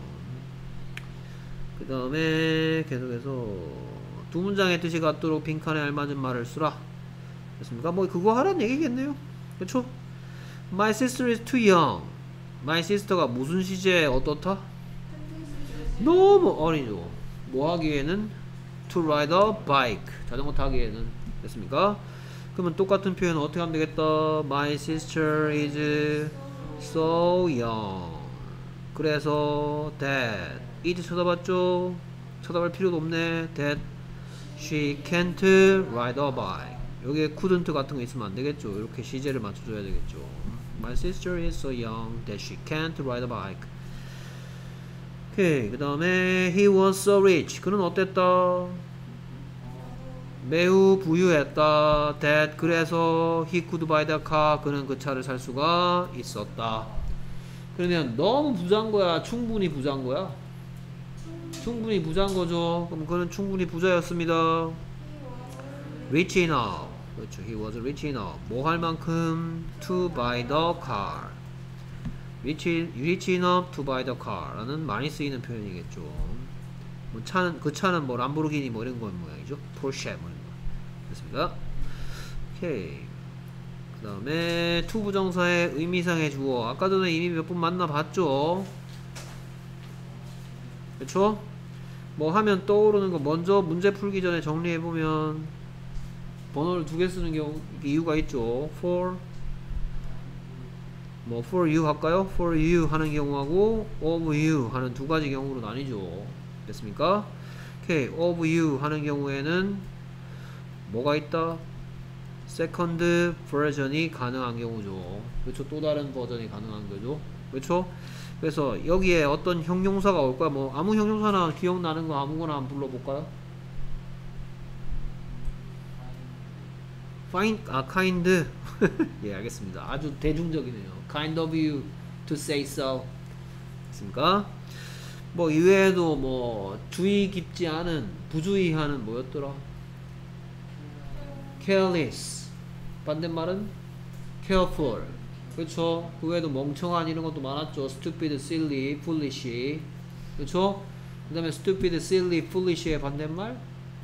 그 다음에 계속해서 두 문장의 뜻이 같도록 빈칸에 알맞은 말을 쓰라. 됐습니까? 뭐 그거 하라는 얘기겠네요. 그쵸? My sister is too young. My sister가 무슨 시제에 어떻다? 너무 어리죠. 뭐 하기에는 to ride a bike. 자전거 타기에는. 됐습니까? 그러면 똑같은 표현은 어떻게 하면 되겠다? My sister is so young. 그래서 that is 쳐다봤죠? 쳐다볼 필요도 없네. that she can't ride a bike. 여기에 couldn't 같은 거 있으면 안 되겠죠. 이렇게 시제를 맞춰줘야 되겠죠. My sister is so young that she can't ride a bike. 오케이. 그 다음에 he was so rich. 그는 어땠다? 매우 부유했다. that 그래서 he could buy the car. 그는 그 차를 살 수가 있었다. 그러면 너무 부자인 거야? 충분히 부자인 거야? 충분히 부자인 거죠. 그럼 그는 충분히 부자였습니다. rich enough. 그렇죠. He was rich enough. 뭐 할 만큼 to buy the car. rich, rich enough to buy the car 라는 많이 쓰이는 표현이겠죠. 뭐 차는, 그 차는 뭐 람보르기니 뭐 이런 건 모양이죠. 포르쉐 뭐 이런 거. 됐습니다. 오케이. 그 다음에 to 부정사의 의미상의 주어. 아까 전에 이미 몇 번 만나봤죠. 그렇죠? 뭐 하면 떠오르는 거 먼저 문제 풀기 전에 정리해보면 번호를 두 개 쓰는 경우 이유가 있죠. for 뭐 for you 할까요? for you 하는 경우하고 of you 하는 두 가지 경우로 나뉘죠. 됐습니까? 오케이. of you 하는 경우에는 뭐가 있다? second version이 가능한 경우죠. 그렇죠. 또 다른 버전이 가능한 거죠. 그렇죠? 그래서 여기에 어떤 형용사가 올까요? 뭐 아무 형용사나 기억나는 거 아무거나 한번 불러볼까요? fine, 아, kind. 예, 알겠습니다. 아주 대중적이네요. kind of you to say so. 됐습니까? 뭐 이외에도 뭐 주의 깊지 않은, 부주의하는 뭐였더라? careless. 반대말은 careful. 그렇죠? 그 외에도 멍청한 이런 것도 많았죠. stupid, silly, foolish. 그렇죠? 그 다음에 stupid, silly, foolish의 반대말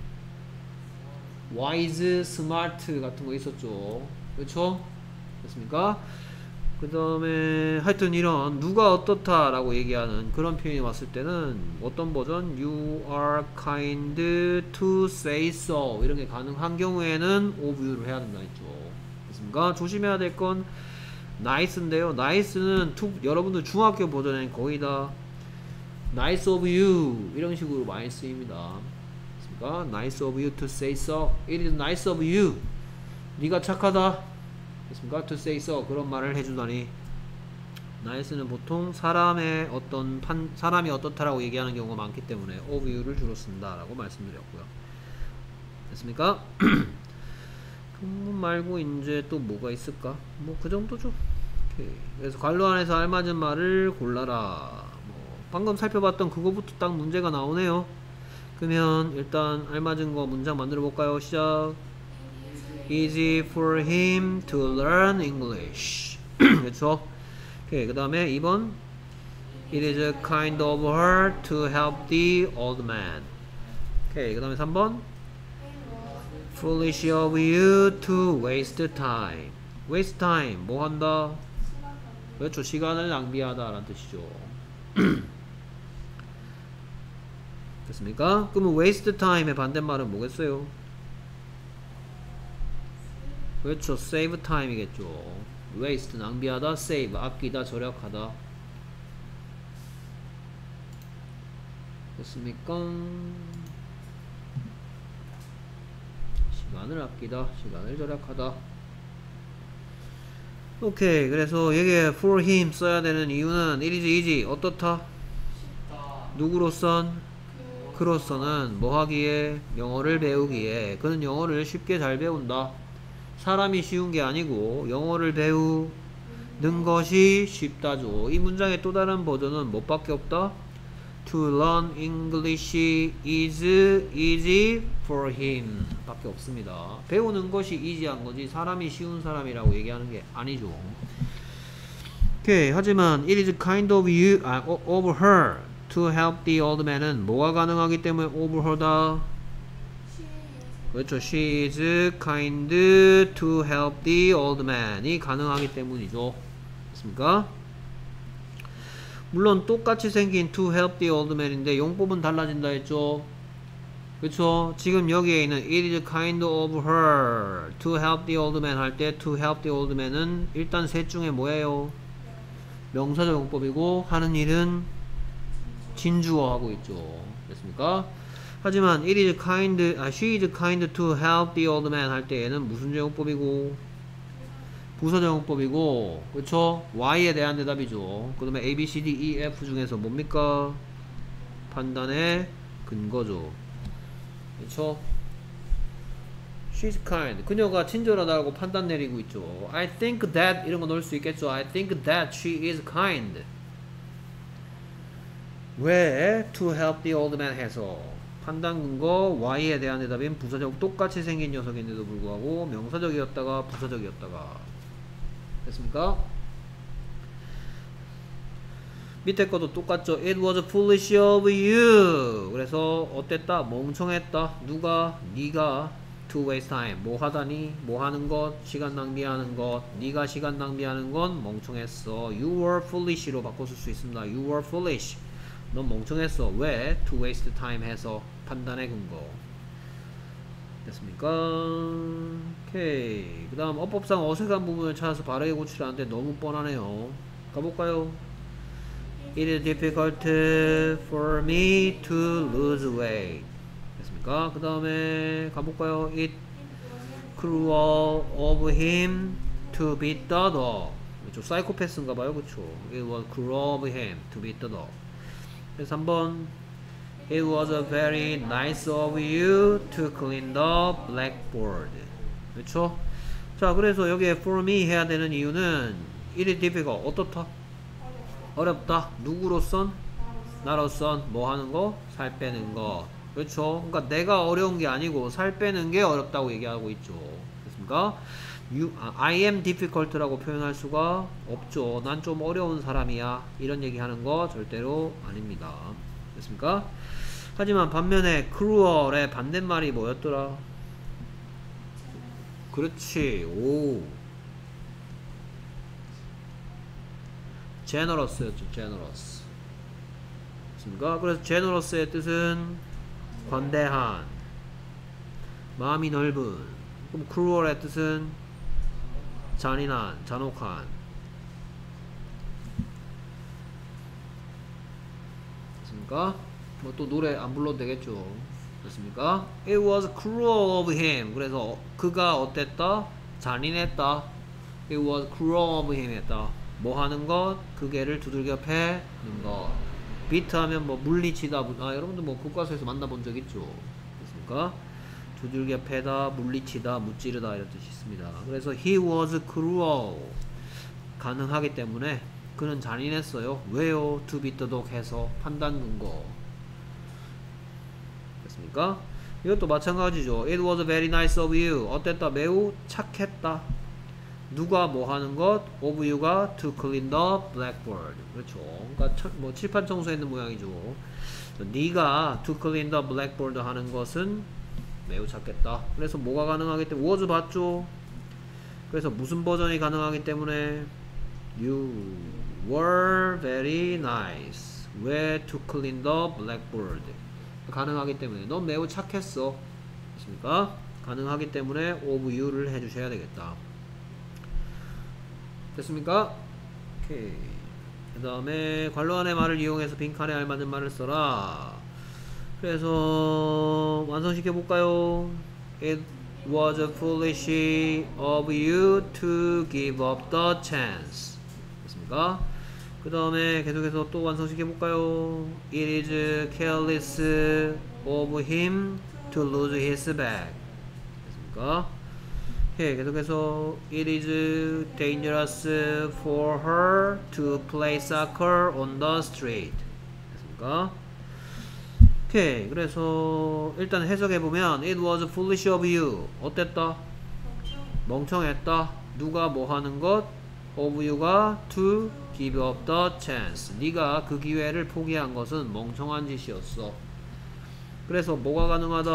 wise, smart 같은 거 있었죠. 그렇죠? 됐습니까? 그 다음에 하여튼 이런 누가 어떻다 라고 얘기하는 그런 표현이 왔을 때는 어떤 버전? You are kind to say so 이런 게 가능한 경우에는 of you를 해야 된다 했죠. 됐습니까? 조심해야 될 건 nice인데요. nice는 투, 여러분들 중학교 버전엔 거의 다 nice of you 이런 식으로 많이 쓰입니다. nice of you to say so. It is nice of you. 네가 착하다. 됐습니까? To say so. 그런 말을 해주다니. nice는 보통 사람의 어떤 판, 사람이 어떻다라고 얘기하는 경우가 많기 때문에 of you를 주로 쓴다라고 말씀드렸고요. 됐습니까? 그 말고 이제 또 뭐가 있을까? 뭐 그 정도죠. 오케이. 그래서 관로 안에서 알맞은 말을 골라라. 뭐 방금 살펴봤던 그거부터 딱 문제가 나오네요. 그러면 일단 알맞은 거 문장 만들어 볼까요? 시작. Easy for him to learn English. 그렇죠? 오케이. 그 다음에 이 번 It is kind of her to help the old man. 오케이. 그 다음에 삼 번 Foolish of you to waste time. Waste time 뭐 한다? 그렇죠. 시간을 낭비하다 라는 뜻이죠. 됐습니까? 그러면 waste time의 반대말은 뭐겠어요? 그렇죠. save time이겠죠. waste 낭비하다, save 아끼다, 절약하다. 됐습니까? 시간을 아끼다, 시간을 절약하다. 오케이. 그래서 여기에 for him 써야 되는 이유는 it is easy 어떻다? 누구로선? 그로서는 뭐 하기에? 영어를 배우기에. 그는 영어를 쉽게 잘 배운다. 사람이 쉬운 게 아니고 영어를 배우는 것이 쉽다죠. 이 문장의 또 다른 버전은 뭐밖에 없다? To learn English is easy for him 밖에 없습니다. 배우는 것이 easy한 거지 사람이 쉬운 사람이라고 얘기하는 게 아니죠. 오케이. 하지만 it is kind of you, 아, of her to help the old man은 뭐가 가능하기 때문에 of her다. 그렇죠. She is kind to help the old man이 가능하기 때문이죠. 됐습니까? 물론 똑같이 생긴 to help the old man인데 용법은 달라진다 했죠. 그쵸? 지금 여기에 있는 it is kind of her to help the old man 할 때 to help the old man은 일단 셋 중에 뭐예요? 명사적 용법이고 하는 일은 진주어 하고 있죠. 됐습니까? 하지만 it is kind, 아, she is kind to help the old man 할 때 얘는 무슨 용법이고 부사적 용법이고 그쵸? Y에 대한 대답이죠. 그 다음에 A, B, C, D, E, F 중에서 뭡니까? 판단의 근거죠. 그쵸? She's kind. 그녀가 친절하다고 판단 내리고 있죠. I think that 이런 거 넣을 수 있겠죠. I think that she is kind. 왜? To help the old man 해서 판단 근거 Y에 대한 대답인 부사적 똑같이 생긴 녀석인데도 불구하고 명사적이었다가 부사적이었다가 됐습니까? 밑에 것도 똑같죠. It was foolish of you. 그래서 어땠다? 멍청했다. 누가? 네가 to waste time. 뭐 하다니? 뭐 하는 것? 시간 낭비하는 것. 네가 시간 낭비하는 건 멍청했어. You were foolish로 바꿔 쓸 수 있습니다. You were foolish. 넌 멍청했어. 왜? To waste time 해서 판단의 근거. 됐습니까? 오케이. 그 다음 어법상 어색한 부분을 찾아서 바르게 고치라는데 너무 뻔하네요. 가볼까요? It is difficult for me to lose weight. 됐습니까? 그 다음에 가볼까요? It cruel of him to beat the dog. 그렇죠. 사이코패스인가봐요. 그쵸? It was cruel of him to beat the dog. 그래서 한번 It was very nice of you to clean the blackboard. 그렇죠? 자, 그래서 여기에 for me 해야 되는 이유는 it is difficult. 어떻다? 어렵다. 누구로선? 나로선 뭐 하는 거? 살 빼는 거. 그렇죠? 그러니까 내가 어려운 게 아니고 살 빼는 게 어렵다고 얘기하고 있죠. 됐습니까? You, I am difficult라고 표현할 수가 없죠. 난 좀 어려운 사람이야. 이런 얘기하는 거 절대로 아닙니다. 됐습니까? 하지만 반면에 cruel의 반대말이 뭐였더라? 그렇지. 오. generous였죠. generous. 됐습니까? 그래서 generous의 뜻은 관대한, 마음이 넓은. 그럼 cruel의 뜻은 잔인한, 잔혹한. 됐습니까? 뭐 또 노래 안 불러도 되겠죠. 됐습니까? It was cruel of him. 그래서 그가 어땠다? 잔인했다. It was cruel of him 했다. 뭐 하는 것? 그 개를 두들겨 패는 것. 비트 하면 뭐 물리치다. 아, 여러분들 뭐 교과서에서 만나본 적 있죠. 됐습니까? 두들겨 패다, 물리치다, 무찌르다 이런 뜻이 있습니다. 그래서 he was cruel. 가능하기 때문에 그는 잔인했어요. 왜요? to beat the dog 해서 판단 근거. 됐습니까? 이것도 마찬가지죠. It was very nice of you. 어땠다? 매우 착했다. 누가 뭐 하는 것? of you가 to clean the blackboard. 그렇죠. 그러니까 차, 뭐 칠판 청소했는 모양이죠. 네가 to clean the blackboard 하는 것은 매우 착했다. 그래서 뭐가 가능하기 때문에 was 봤죠. 그래서 무슨 버전이 가능하기 때문에 you were very nice. 왜 to clean the blackboard? 가능하기 때문에 넌 매우 착했어. 됐습니까? 가능하기 때문에 of you를 해주셔야 되겠다. 됐습니까? 오케이. 그 다음에 관로 안의 말을 이용해서 빈칸에 알맞은 말을 써라. 그래서 완성시켜 볼까요? It was foolish of you to give up the chance. 됐습니까? 그 다음에 계속해서 또 완성시켜 볼까요? It is careless of him to lose his bag. 됐습니까? 오케이, 계속해서 It is dangerous for her to play soccer on the street. 됐습니까? 오케이, 그래서 일단 해석해보면 It was foolish of you. 어땠다? 멍청. 멍청했다. 누가 뭐 하는 것? of you가 to give up the chance. 네가 그 기회를 포기한 것은 멍청한 짓이었어. 그래서 뭐가 가능하다?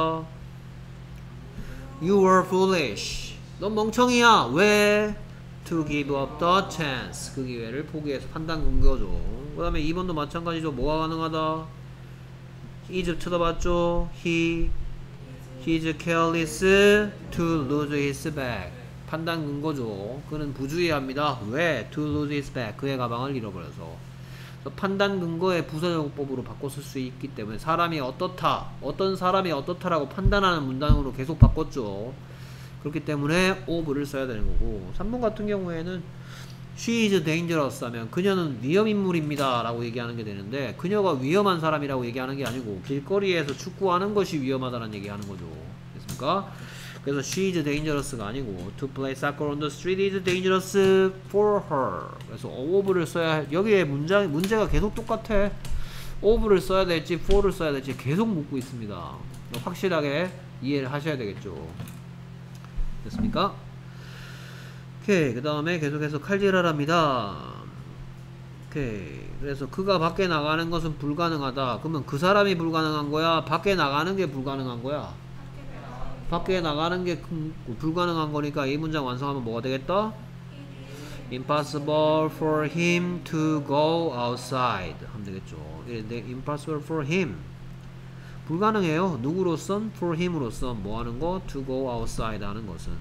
You were foolish. 넌 멍청이야. 왜? To give up the chance. 그 기회를 포기해서 판단 근거죠. 그 다음에 이 번도 마찬가지죠. 뭐가 가능하다? is 쳐다봤죠? He He's careless to lose his bag. 판단 근거죠. 그는 부주의합니다. 왜? To lose his bag. 그의 가방을 잃어버려서. 판단 근거의 부사용법으로 바꿔 쓸 수 있기 때문에 사람이 어떻다, 어떤 사람이 어떻다라고 판단하는 문장으로 계속 바꿨죠. 그렇기 때문에 of를 써야 되는 거고, 삼 번 같은 경우에는 she is dangerous 하면 그녀는 위험인물입니다 라고 얘기하는 게 되는데, 그녀가 위험한 사람이라고 얘기하는 게 아니고 길거리에서 축구하는 것이 위험하다는 얘기하는 거죠. 됐습니까? 그래서 she is dangerous가 아니고 to play soccer on the street is dangerous for her. 그래서 of를 써야, 여기에 문장, 문제가 계속 똑같아. of를 써야 될지 for를 써야 될지 계속 묻고 있습니다. 확실하게 이해를 하셔야 되겠죠. 됐습니까? 오케이. 그 다음에 계속해서 칼질하랍니다. 오케이. 그래서 그가 밖에 나가는 것은 불가능하다. 그러면 그 사람이 불가능한 거야? 밖에 나가는 게 불가능한 거야? 밖에 나가는 게 불가능한 거니까 이 문장 완성하면 뭐가 되겠다? Impossible for him to go outside 하면 되겠죠. Impossible for him. 불가능해요. 누구로선? For him으로선 뭐 하는 거? To go outside 하는 것은.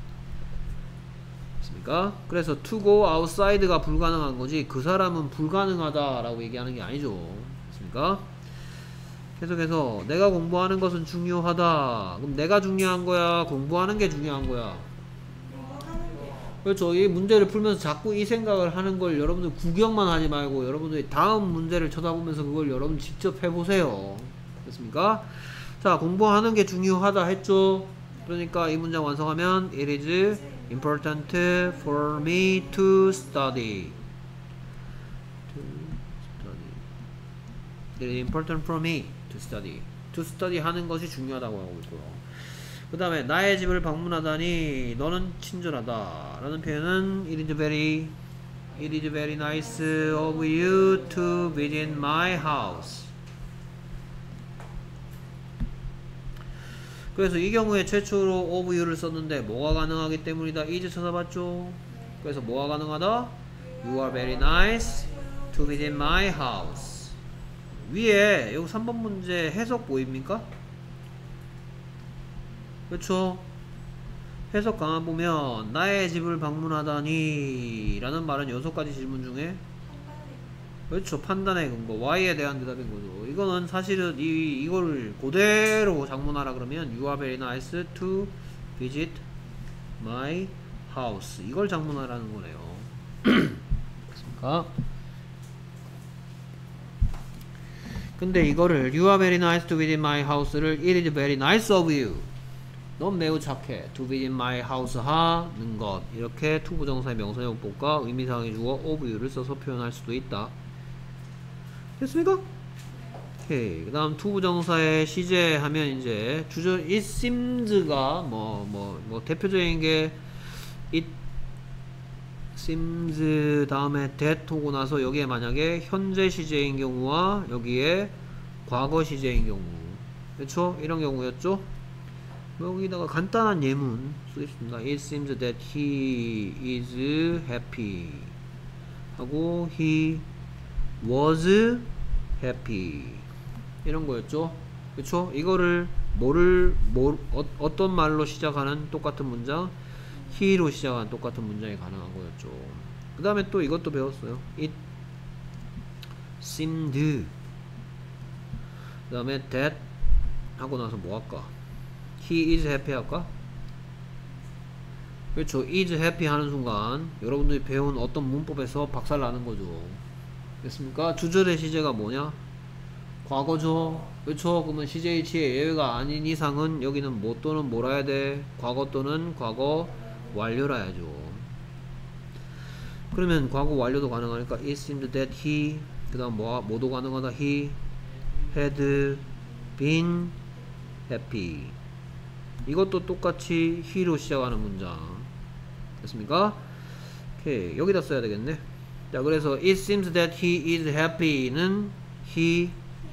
맞습니까? 그래서 to go outside가 불가능한 거지 그 사람은 불가능하다 라고 얘기하는 게 아니죠. 맞습니까? 계속해서 내가 공부하는 것은 중요하다. 그럼 내가 중요한 거야? 공부하는 게 중요한 거야? 그렇죠. 이 문제를 풀면서 자꾸 이 생각을 하는 걸 여러분들 구경만 하지 말고 여러분들이 다음 문제를 쳐다보면서 그걸 여러분 직접 해보세요. 됐습니까? 자, 공부하는 게 중요하다 했죠. 그러니까 이 문장 완성하면 It is important for me to study. To study. It is important for me to study. To study 하는 것이 중요하다고 하고 있고요. 그 다음에 나의 집을 방문하다니 너는 친절하다 라는 표현은 It is very It is very nice of you to visit my house. 그래서 이 경우에 최초로 of you를 썼는데 뭐가 가능하기 때문이다. is 찾아봤죠. 그래서 뭐가 가능하다? You are very nice to visit my house. 위에 여기 삼 번 문제 해석 보입니까? 그렇죠? 해석 강화 보면 나의 집을 방문하다니 라는 말은 여섯 가지 질문 중에 그렇죠. 판단의 근거 Y에 대한 대답인 거죠. 이거는 사실은 이, 이거를 그대로 작문하라 그러면 You are very nice to visit my house. 이걸 작문하라는 거네요. 그렇습니까? 근데 이거를 You are very nice to visit my house를 It is very nice of you. 넌 매우 착해. To visit my house 하는 것. 이렇게 투부정사의 명사용법과 의미상의 주어 of you를 써서 표현할 수도 있다. 됐습니까? 오케이. 그 다음 투부정사의 시제 하면 이제 주저 it seems가 뭐 뭐 뭐 대표적인 게 it seems 다음에 that 오고 나서 여기에 만약에 현재 시제인 경우와 여기에 과거 시제인 경우, 그렇죠? 이런 경우였죠? 여기다가 간단한 예문 쓰겠습니다. It seems that he is happy 하고 he was happy 이런 거였죠. 그쵸? 이거를 뭐를 뭐, 어, 어떤 말로 시작하는 똑같은 문장? he로 시작하는 똑같은 문장이 가능한 거였죠. 그 다음에 또 이것도 배웠어요. It seemed. 그 다음에 that 하고 나서 뭐 할까? He is happy 할까? 그렇죠. is happy 하는 순간 여러분들이 배운 어떤 문법에서 박살 나는 거죠. 됐습니까? 주절의 시제가 뭐냐? 과거죠. 그렇죠. 그러면 씨제이치의 예외가 아닌 이상은 여기는 뭐 또는 뭐라 해야 돼? 과거 또는 과거 완료라 해야죠. 그러면 과거 완료도 가능하니까 It seemed that he, 그 다음 뭐, 뭐도 가능하다. He had been happy. 이것도 똑같이 he로 시작하는 문장. 됐습니까? 오케이. 여기다 써야 되겠네. 자, 그래서 it seems that he is happy는 he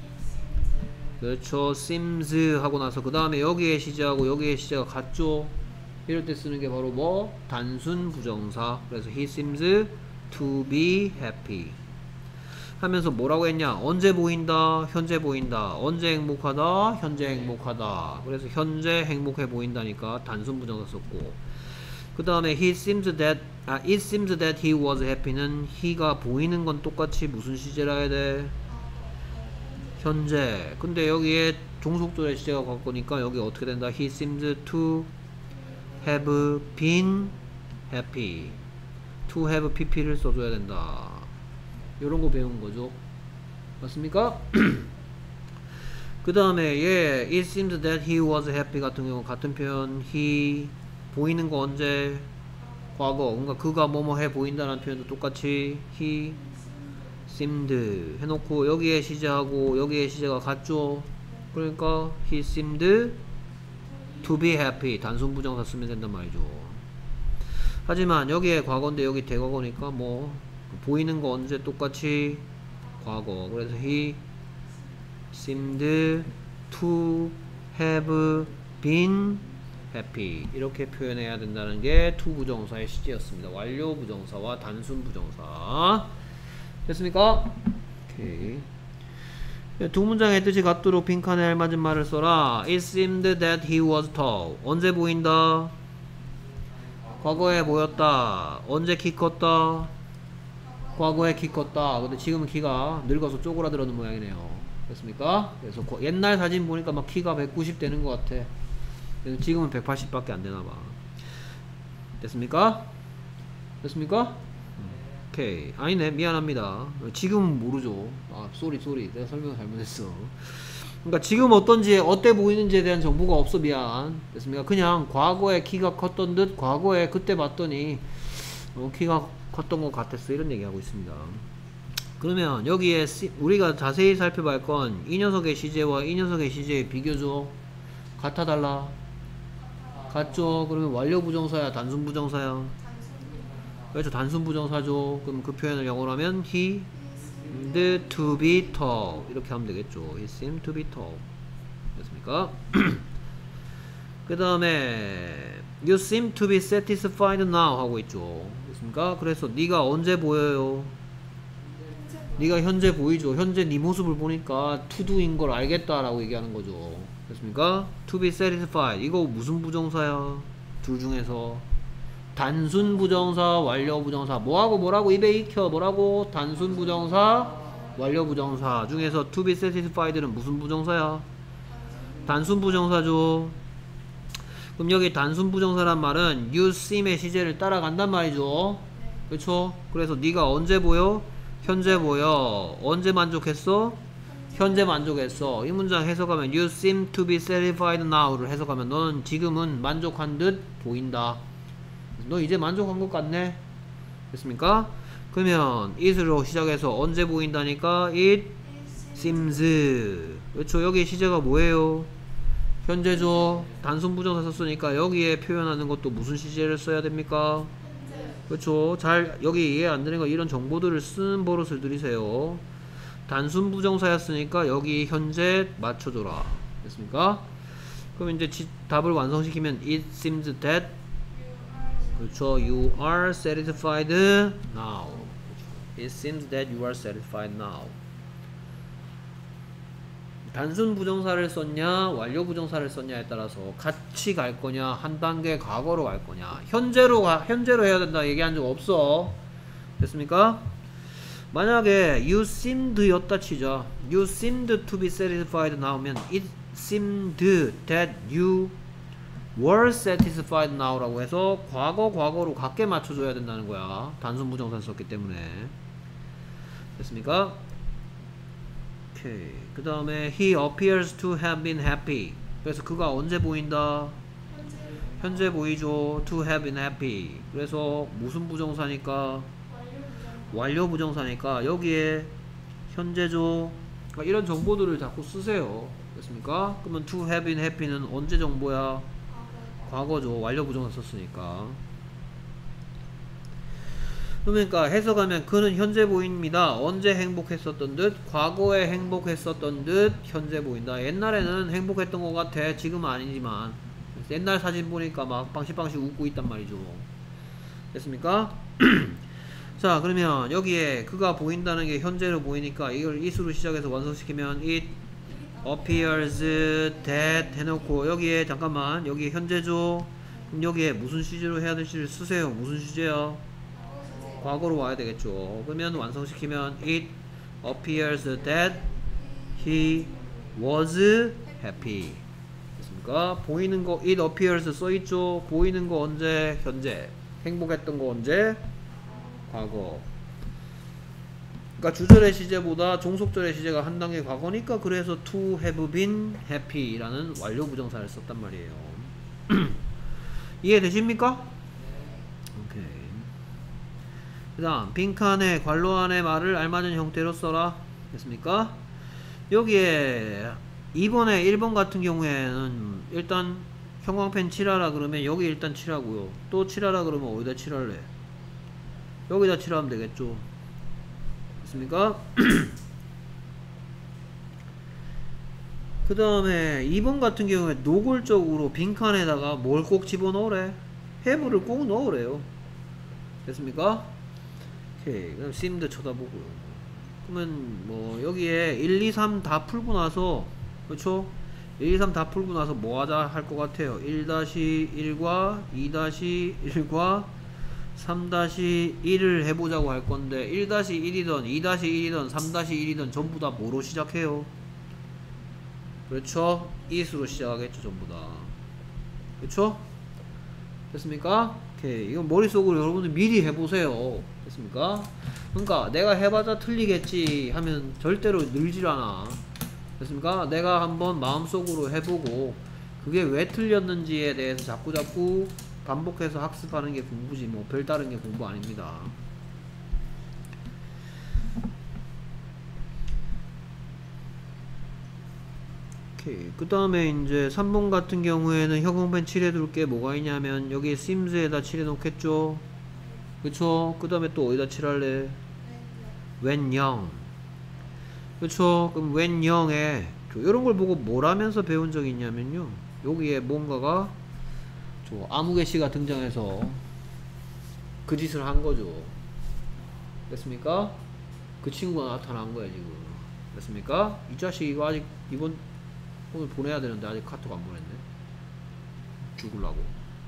그렇죠. seems 하고 나서 그 다음에 여기에 시제하고 여기에 시제가 같죠. 이럴 때 쓰는 게 바로 뭐? 단순 부정사. 그래서 he seems to be happy 하면서 뭐라고 했냐? 언제 보인다? 현재 보인다. 언제 행복하다? 현재 행복하다. 그래서 현재 행복해 보인다니까 단순 부정사 썼고, 그 다음에 he seems that 아 it seems that he was happy는 he가 보이는 건 똑같이 무슨 시제라 해야 돼? 현재. 근데 여기에 종속절의 시제가 갈 거니까 여기 어떻게 된다? he seems to have been happy. to have pp를 써줘야 된다. 요런 거 배운 거죠. 맞습니까? 그 다음에 예, it seems that he was happy 같은 경우 같은 표현 he 보이는 거 언제? 과거. 그러니까 그가 뭐뭐 해 보인다는 표현도 똑같이 he seemed 해놓고 여기에 시제하고 여기에 시제가 같죠. 그러니까 he seemed to be happy 단순 부정사 쓰면 된단 말이죠. 하지만 여기에 과거인데 여기 대과거니까 뭐 보이는 거 언제 똑같이 과거. 그래서 he seemed to have been happy 이렇게 표현해야 된다는 게 to 부정사의 시제였습니다. 완료 부정사와 단순 부정사. 됐습니까? 오케이. 두 문장의 뜻이 같도록 빈칸에 알맞은 말을 써라. It seemed that he was tall. 언제 보인다? 과거에 보였다. 언제 키 컸다? 과거에 키 컸다. 근데 지금은 키가 늙어서 쪼그라들었는 모양이네요. 됐습니까? 그래서 옛날 사진 보니까 막 키가 백구십 되는 것 같아. 그래서 지금은 백팔십 밖에 안 되나봐. 됐습니까? 됐습니까? 오케이. 아니네. 미안합니다. 지금은 모르죠. 아, 쏘리, 쏘리. 내가 설명을 잘못했어. 그러니까 지금 어떤지, 어때 보이는지에 대한 정보가 없어. 미안. 됐습니까? 그냥 과거에 키가 컸던 듯, 과거에 그때 봤더니, 어, 키가 컸던 것 같았어. 이런 얘기하고 있습니다. 그러면 여기에 우리가 자세히 살펴볼 건 이 녀석의 시제와 이 녀석의 시제의 비교죠. 같아 달라? 같죠? 그러면 완료 부정사야? 단순 부정사야? 그렇죠. 단순 부정사죠. 그럼 그 표현을 영어로 하면 he seemed to be tall 이렇게 하면 되겠죠. he seemed to be tall. 됐습니까? 그 다음에 you seem to be satisfied now 하고 있죠. 됐습니까? 그래서 네가 언제 보여요? 네가 현재 보이죠. 현재 네 모습을 보니까 to do인 걸 알겠다 라고 얘기하는 거죠. 됐습니까? to be satisfied 이거 무슨 부정사야? 둘 중에서 단순 부정사, 완료 부정사. 뭐하고 뭐라고 입에 익혀. 뭐라고? 단순 부정사, 완료 부정사 중에서 to be satisfied는 무슨 부정사야? 단순 부정사죠. 그럼 여기 단순 부정사란 말은 you seem의 시제를 따라간단 말이죠. 그렇죠? 그래서 네가 언제 보여? 현재 보여. 언제 만족했어? 현재 만족했어. 이 문장 해석하면 you seem to be satisfied now를 해석하면 너는 지금은 만족한 듯 보인다. 너 이제 만족한 것 같네. 됐습니까? 그러면 it으로 시작해서 언제 보인다니까 it seems. 그렇죠. 여기 시제가 뭐예요? 현재죠. 단순 부정사 썼으니까 여기에 표현하는 것도 무슨 시제를 써야 됩니까? 그렇죠. 잘 여기 이해 안 되는 거 이런 정보들을 쓰는 버릇을 들이세요. 단순 부정사였으니까 여기 현재 맞춰줘라. 됐습니까? 그럼 이제 지, 답을 완성시키면 it seems that 그렇죠. you are satisfied now. It seems that you are satisfied now. 단순 부정사를 썼냐 완료 부정사를 썼냐에 따라서 같이 갈 거냐 한 단계 과거로 갈 거냐 현재로 가, 현재로 해야 된다 얘기한 적 없어. 됐습니까? 만약에 you seemed 였다 치자. you seemed to be satisfied 나오면 it seemed that you were satisfied now 라고 해서 과거 과거로 같게 맞춰줘야 된다는 거야. 단순 부정사 썼기 때문에. 됐습니까? 오케이. 그 다음에 he appears to have been happy. 그래서 그가 언제 보인다? 현재, 현재 보이죠. to have been happy. 그래서 무슨 부정사니까? 완료 부정사니까 여기에 현재죠. 그러니까 이런 정보들을 자꾸 쓰세요. 됐습니까? 그러면 to have been happy는 언제 정보야? 과거죠. 완료 부정사 썼으니까. 그러니까 해석하면 그는 현재 보입니다. 언제 행복했었던 듯, 과거에 행복했었던 듯 현재 보인다. 옛날에는 행복했던 것 같아. 지금은 아니지만. 옛날 사진 보니까 막 빵시빵시 웃고 있단 말이죠. 됐습니까? 자, 그러면 여기에 그가 보인다는 게 현재로 보이니까 이걸 is로 시작해서 완성시키면 it appears that 해놓고 여기에 잠깐만 여기에 현재죠. 그럼 여기에 무슨 시제로 해야 될지를 쓰세요. 무슨 시제요? 과거로 와야 되겠죠. 그러면 완성시키면 it appears that he was happy. 됐습니까? 보이는 거 it appears 써있죠. 보이는 거 언제? 현재. 행복했던 거 언제? 과거. 그러니까 주절의 시제보다 종속절의 시제가 한 단계 과거니까 그래서 to have been happy 라는 완료 부정사를 썼단 말이에요. 이해되십니까? 오케이. 그 다음 빈칸에 괄호 안에 말을 알맞은 형태로 써라. 됐습니까? 여기에 이 번에 일 번 같은 경우에는 일단 형광펜 칠하라 그러면 여기 일단 칠하고요. 또 칠하라 그러면 어디다 칠할래? 여기다 칠하면 되겠죠. 됐습니까? 그 다음에 이 번 같은 경우에 노골적으로 빈칸에다가 뭘 꼭 집어넣으래? have를 꼭 넣으래요. 됐습니까? 오케이. 그럼 seemed 쳐다보고요. 그러면 뭐 여기에 일, 이, 삼 다 풀고 나서 그렇죠? 일, 이, 삼 다 풀고 나서 뭐 하자 할 것 같아요? 일 일과 이 일과 삼 일을 해보자고 할 건데 일 일이든 이 일이든 삼 일이든 전부 다 뭐로 시작해요? 그렇죠? it으로 시작하겠죠 전부 다. 그렇죠? 됐습니까? 오케이. 이건 머릿속으로 여러분들 미리 해보세요. 됐습니까? 그러니까 내가 해봐자 틀리겠지 하면 절대로 늘질 않아. 됐습니까? 내가 한번 마음속으로 해보고 그게 왜 틀렸는지에 대해서 자꾸자꾸 반복해서 학습하는 게 공부지 뭐 별다른 게 공부 아닙니다. 오케이. 그 다음에 이제 삼 번 같은 경우에는 형광펜 칠해둘 게 뭐가 있냐면 여기 sims에다 칠해 놓겠죠. 그쵸? 그 다음에 또 어디다 칠할래? when young. 그쵸? 그럼 when young에 이런 걸 보고 뭘 하면서 배운 적이 있냐면요, 여기에 뭔가가 저 아무개씨가 등장해서 그 짓을 한 거죠. 됐습니까? 그 친구가 나타난 거야 지금. 됐습니까? 이 자식 이거 아직 이번 오늘 보내야 되는데 아직 카톡 안 보냈네. 죽을라고.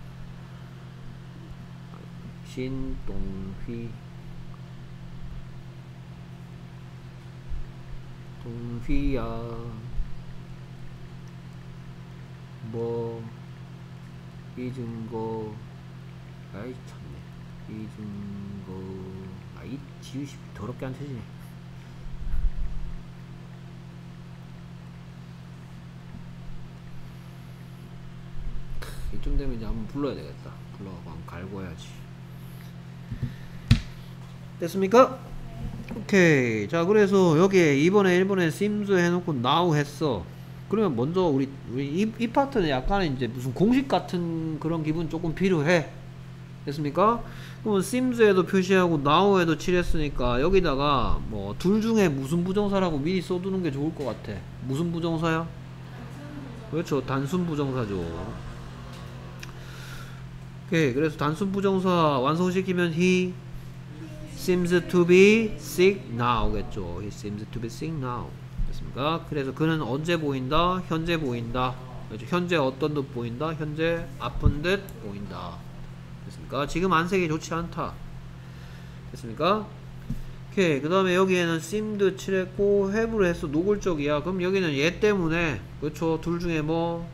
신동휘 동휘야 뭐 잊은 거 아이 참네 잊은 거 아이 지우시 더럽게 안 쳐지네. 이쯤 되면 이제 한번 불러야 되겠다. 불러가고 한번 갈고 해야지. 됐습니까? 오케이. 자, 그래서 여기에 이번에 일 번에 seems 해놓고 now 했어. 그러면 먼저 우리, 우리 이, 이 파트는 약간 이제 무슨 공식 같은 그런 기분 조금 필요해. 됐습니까? 그러면 seems에도 표시하고 now에도 칠했으니까 여기다가 뭐 둘 중에 무슨 부정사라고 미리 써두는 게 좋을 것 같아. 무슨 부정사야? 그렇죠. 단순 부정사죠. 오케이. 그래서 단순 부정사 완성시키면 he seems to be sick now 겠죠. He seems to be sick now. 됐습니까? 그래서 그는 언제 보인다? 현재 보인다. 그렇죠? 현재 어떤 듯 보인다? 현재 아픈 듯 보인다. 됐습니까? 지금 안색이 좋지 않다. 됐습니까? 오케이. 그 다음에 여기에는 seemed 칠했고 have를 했어. 노골적이야. 그럼 여기는 얘 때문에 그렇죠. 둘 중에 뭐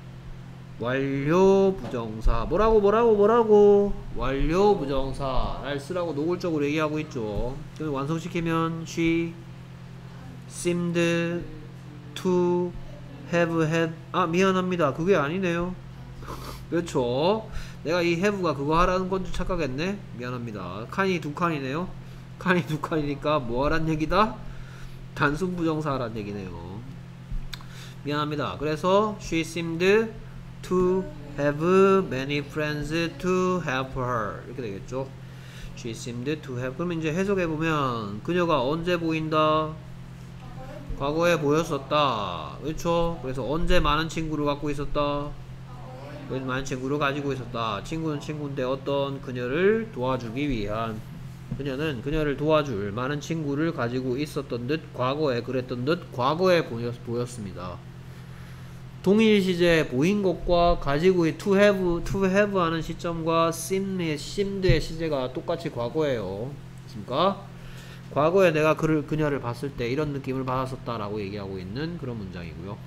완료 부정사 뭐라고 뭐라고 뭐라고 완료 부정사를 쓰라고 노골적으로 얘기하고 있죠. 그럼 완성시키면 she seemed to have had 아 미안합니다 그게 아니네요. 그렇죠. 내가 이 have가 그거 하라는 건 줄 착각했네. 미안합니다. 칸이 두 칸이네요. 칸이 두 칸이니까 뭐 하란 얘기다? 단순 부정사 하란 얘기네요. 미안합니다. 그래서 she seemed to have many friends to help her 이렇게 되겠죠. She seemed to have. 그럼 이제 해석해보면 그녀가 언제 보인다? 과거에 보였었다. 그렇죠? 그래서 언제 많은 친구를 갖고 있었다? 그래서 많은 친구를 가지고 있었다. 친구는 친구인데 어떤 그녀를 도와주기 위한, 그녀는 그녀를 도와줄 많은 친구를 가지고 있었던 듯, 과거에 그랬던 듯, 과거에 보였, 보였습니다. 동일 시제 보인 것과 가지고 이 to have, to have 하는 시점과 seem의, seemed의 시제가 똑같이 과거예요. 그렇습니까? 과거에 내가 그를, 그녀를 봤을 때 이런 느낌을 받았었다 라고 얘기하고 있는 그런 문장이고요.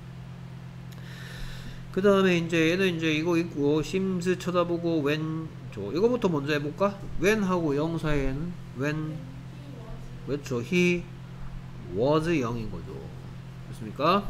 그 다음에 이제 얘는 이제 이거 있고 seems 쳐다보고 when, 저 이거부터 먼저 해볼까? when 하고 영 사이에는 when, 그렇죠? he was 영인 거죠. 됐습니까?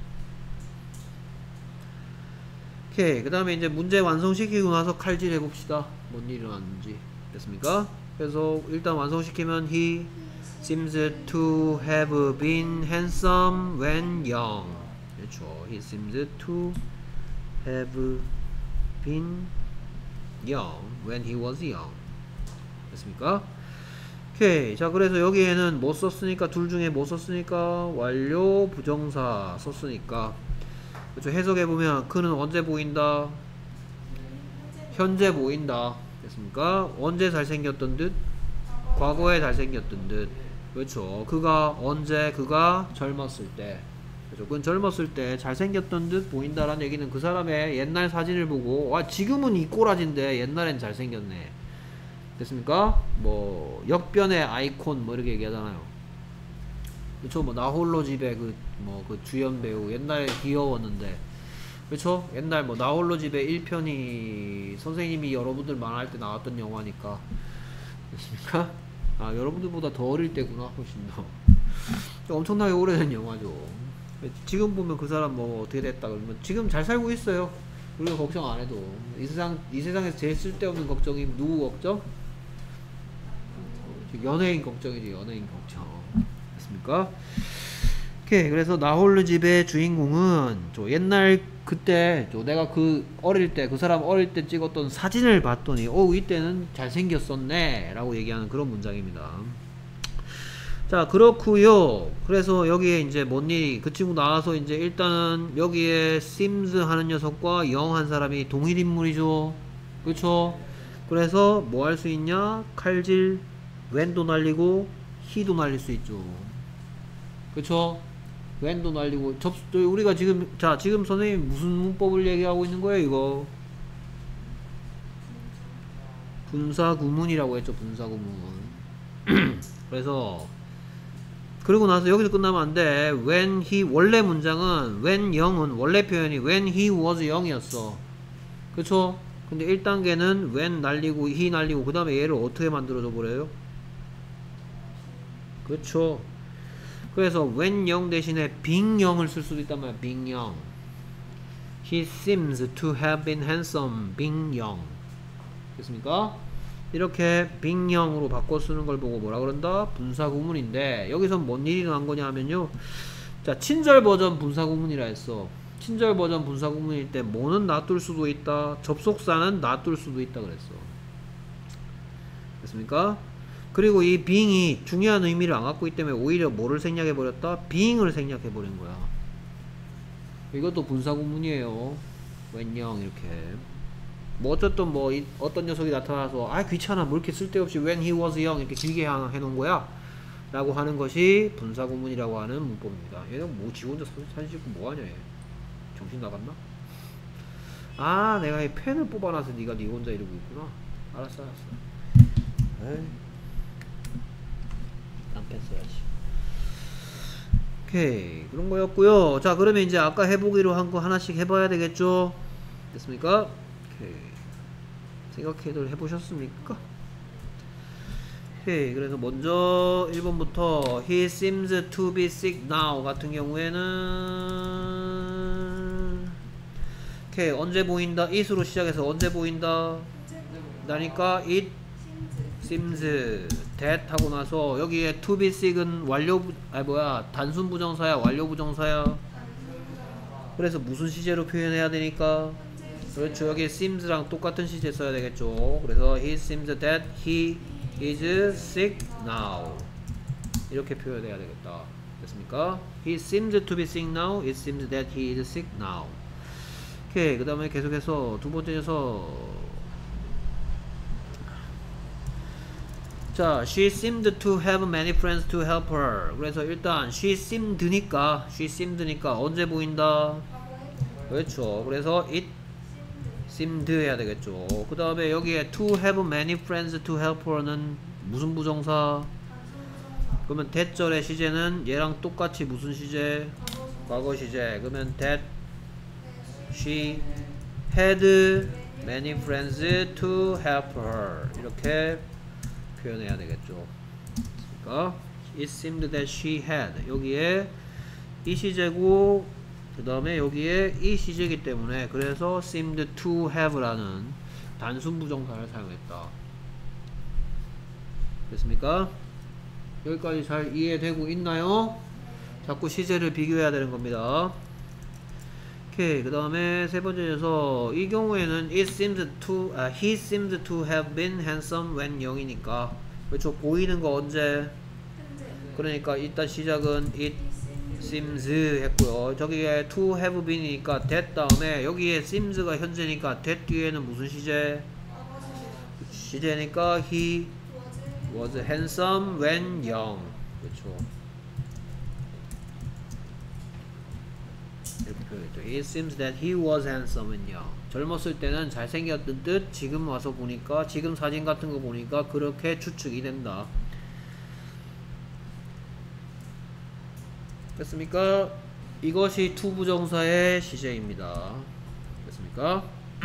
오케이. 그 다음에 이제 문제 완성시키고 나서 칼질 해봅시다. 뭔 일이 일어났는지. 됐습니까? 그래서 일단 완성시키면 he seems to have been handsome when young. 그렇죠. he seems to have been young when he was young. 됐습니까? 오케이. 자, 그래서 여기에는 뭐 썼으니까, 둘 중에 뭐 썼으니까, 완료 부정사 썼으니까, 그렇죠. 해석해보면 그는 언제 보인다? 현재 보인다. 됐습니까? 언제 잘생겼던 듯? 과거에 잘생겼던 듯. 그렇죠. 그가 언제? 그가 젊었을 때. 그렇죠. 그건 젊었을 때 잘생겼던 듯 보인다라는 얘기는 그 사람의 옛날 사진을 보고, 와, 지금은 이 꼬라진데 옛날엔 잘생겼네. 됐습니까? 뭐 역변의 아이콘 뭐 이렇게 얘기하잖아요. 그렇죠. 뭐 나홀로 집에 그 뭐 그 주연 배우 옛날에 귀여웠는데, 그렇죠. 옛날 뭐 나홀로 집에 일 편이 선생님이 여러분들 만화할 때 나왔던 영화니까. 됐습니까? 아, 여러분들보다 더 어릴 때구나. 훨씬 더 엄청나게 오래된 영화죠. 지금 보면 그 사람 뭐 어떻게 됐다 그러면 지금 잘 살고 있어요. 우리가 걱정 안 해도. 이 세상 이 세상에서 제일 쓸데없는 걱정이 누구 걱정? 연예인 걱정이지. 연예인 걱정. 됐습니까? 오케이. 그래서 나홀로 집의 주인공은 저 옛날 그때 저 내가 그 어릴 때 그 사람 어릴 때 찍었던 사진을 봤더니 어 이때는 잘생겼었네 라고 얘기하는 그런 문장입니다. 자, 그렇구요. 그래서 여기에 이제 뭔 일이, 그 친구 나와서 이제 일단은 여기에 seems 하는 녀석과 영 한 사람이 동일 인물이죠. 그렇죠? 그래서 뭐 할 수 있냐? 칼질 when도 날리고 he도 날릴 수 있죠. 그렇죠? when도 날리고 접 우리가 지금, 자, 지금 선생님이 무슨 문법을 얘기하고 있는 거예요? 이거 분사구문이라고 했죠. 분사구문. 그래서 그리고 나서 여기서 끝나면 안 돼. when he, 원래 문장은 when young은 원래 표현이 when he was young이었어. 그쵸? 근데 일 단계는 when 날리고 he 날리고 그 다음에 얘를 어떻게 만들어줘 버려요? 그쵸? 그래서 when young 대신에 being young을 쓸 수도 있단 말이야. being young. He seems to have been handsome being young. 됐습니까? 이렇게 being young으로 바꿔 쓰는 걸 보고 뭐라 그런다? 분사구문인데 여기서 뭔 일이 일어난 거냐 하면요, 자, 친절 버전 분사구문이라 했어. 친절 버전 분사구문일 때 뭐는 놔둘 수도 있다, 접속사는 놔둘 수도 있다 그랬어. 됐습니까? 그리고 이 being이 중요한 의미를 안 갖고 있기 때문에 오히려 뭐를 생략해 버렸다? being을 생략해 버린 거야. 이것도 분사구문이에요. when young 이렇게. 뭐 어쨌든 뭐 이, 어떤 녀석이 나타나서 아 귀찮아 뭐 이렇게 쓸데없이 when he was young 이렇게 길게 해놓은 거야 라고 하는 것이 분사구문이라고 하는 문법입니다. 얘는 뭐 지 혼자 사진 찍고 뭐하냐 얘. 정신 나갔나? 아 내가 이 펜을 뽑아놔서 네가 네 혼자 이러고 있구나. 알았어 알았어. 에이, 딴 펜 써야지. 오케이, 그런 거였고요. 자, 그러면 이제 아까 해보기로 한 거 하나씩 해봐야 되겠죠? 됐습니까? 오케이. 생각해도 해보셨습니까? 오케이. 그래서 먼저 일 번부터 He seems to be sick now 같은 경우에는 오케이. 언제 보인다? it으로 시작해서 언제 보인다? 나니까 it seems that 하고 나서 여기에 to be sick은 완료, 아니 뭐야, 단순 부정사야 완료 부정사야? 그래서 무슨 시제로 표현해야 되니까? 그렇죠. 여기 seems랑 똑같은 시제 써야 되겠죠. 그래서 he seems that he is sick now. 이렇게 표현해야 되겠다. 됐습니까? He seems to be sick now. It seems that he is sick now. 오케이. 그 다음에 계속해서 두 번째 녀석. 자, she seemed to have many friends to help her. 그래서 일단 she seemed니까 she seemed니까 언제 보인다? 그렇죠. 그래서 it seemed 해야 되겠죠. 그 다음에 여기에 to have many friends to help her는 무슨 부정사? 그러면 대절의 시제는 얘랑 똑같이 무슨 시제? 과거 시제. 그러면 that she had many friends to help her. 이렇게 표현해야 되겠죠. 그러니까 it seemed that she had. 여기에 이 시제고 그 다음에 여기에 이 시제이기 때문에 그래서 seemed to have라는 단순 부정사를 사용했다. 됐습니까? 여기까지 잘 이해되고 있나요? 자꾸 시제를 비교해야 되는 겁니다. 오케이. 그 다음에 세 번째 녀석. 이 경우에는 it seems to, 아, he seems to have been handsome when young이니까 그렇죠. 보이는 거 언제? 그러니까 일단 시작은 it seems 했고요. 저기에 to have been이니까 that 다음에 여기에 seems가 현재니까 that 뒤에는 무슨 시제? 시제니까 he was handsome when young. 그렇죠. 이렇게 표현했죠. It seems that he was handsome when young. 젊었을 때는 잘생겼던 듯 지금 와서 보니까 지금 사진 같은 거 보니까 그렇게 추측이 된다. 됐습니까? 이것이 to 부정사의 시제입니다. 됐습니까?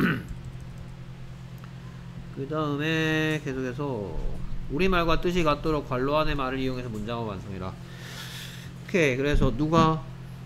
그 다음에 계속해서 우리말과 뜻이 같도록 괄호 안의 말을 이용해서 문장을 완성해라. 오케이. 그래서 누가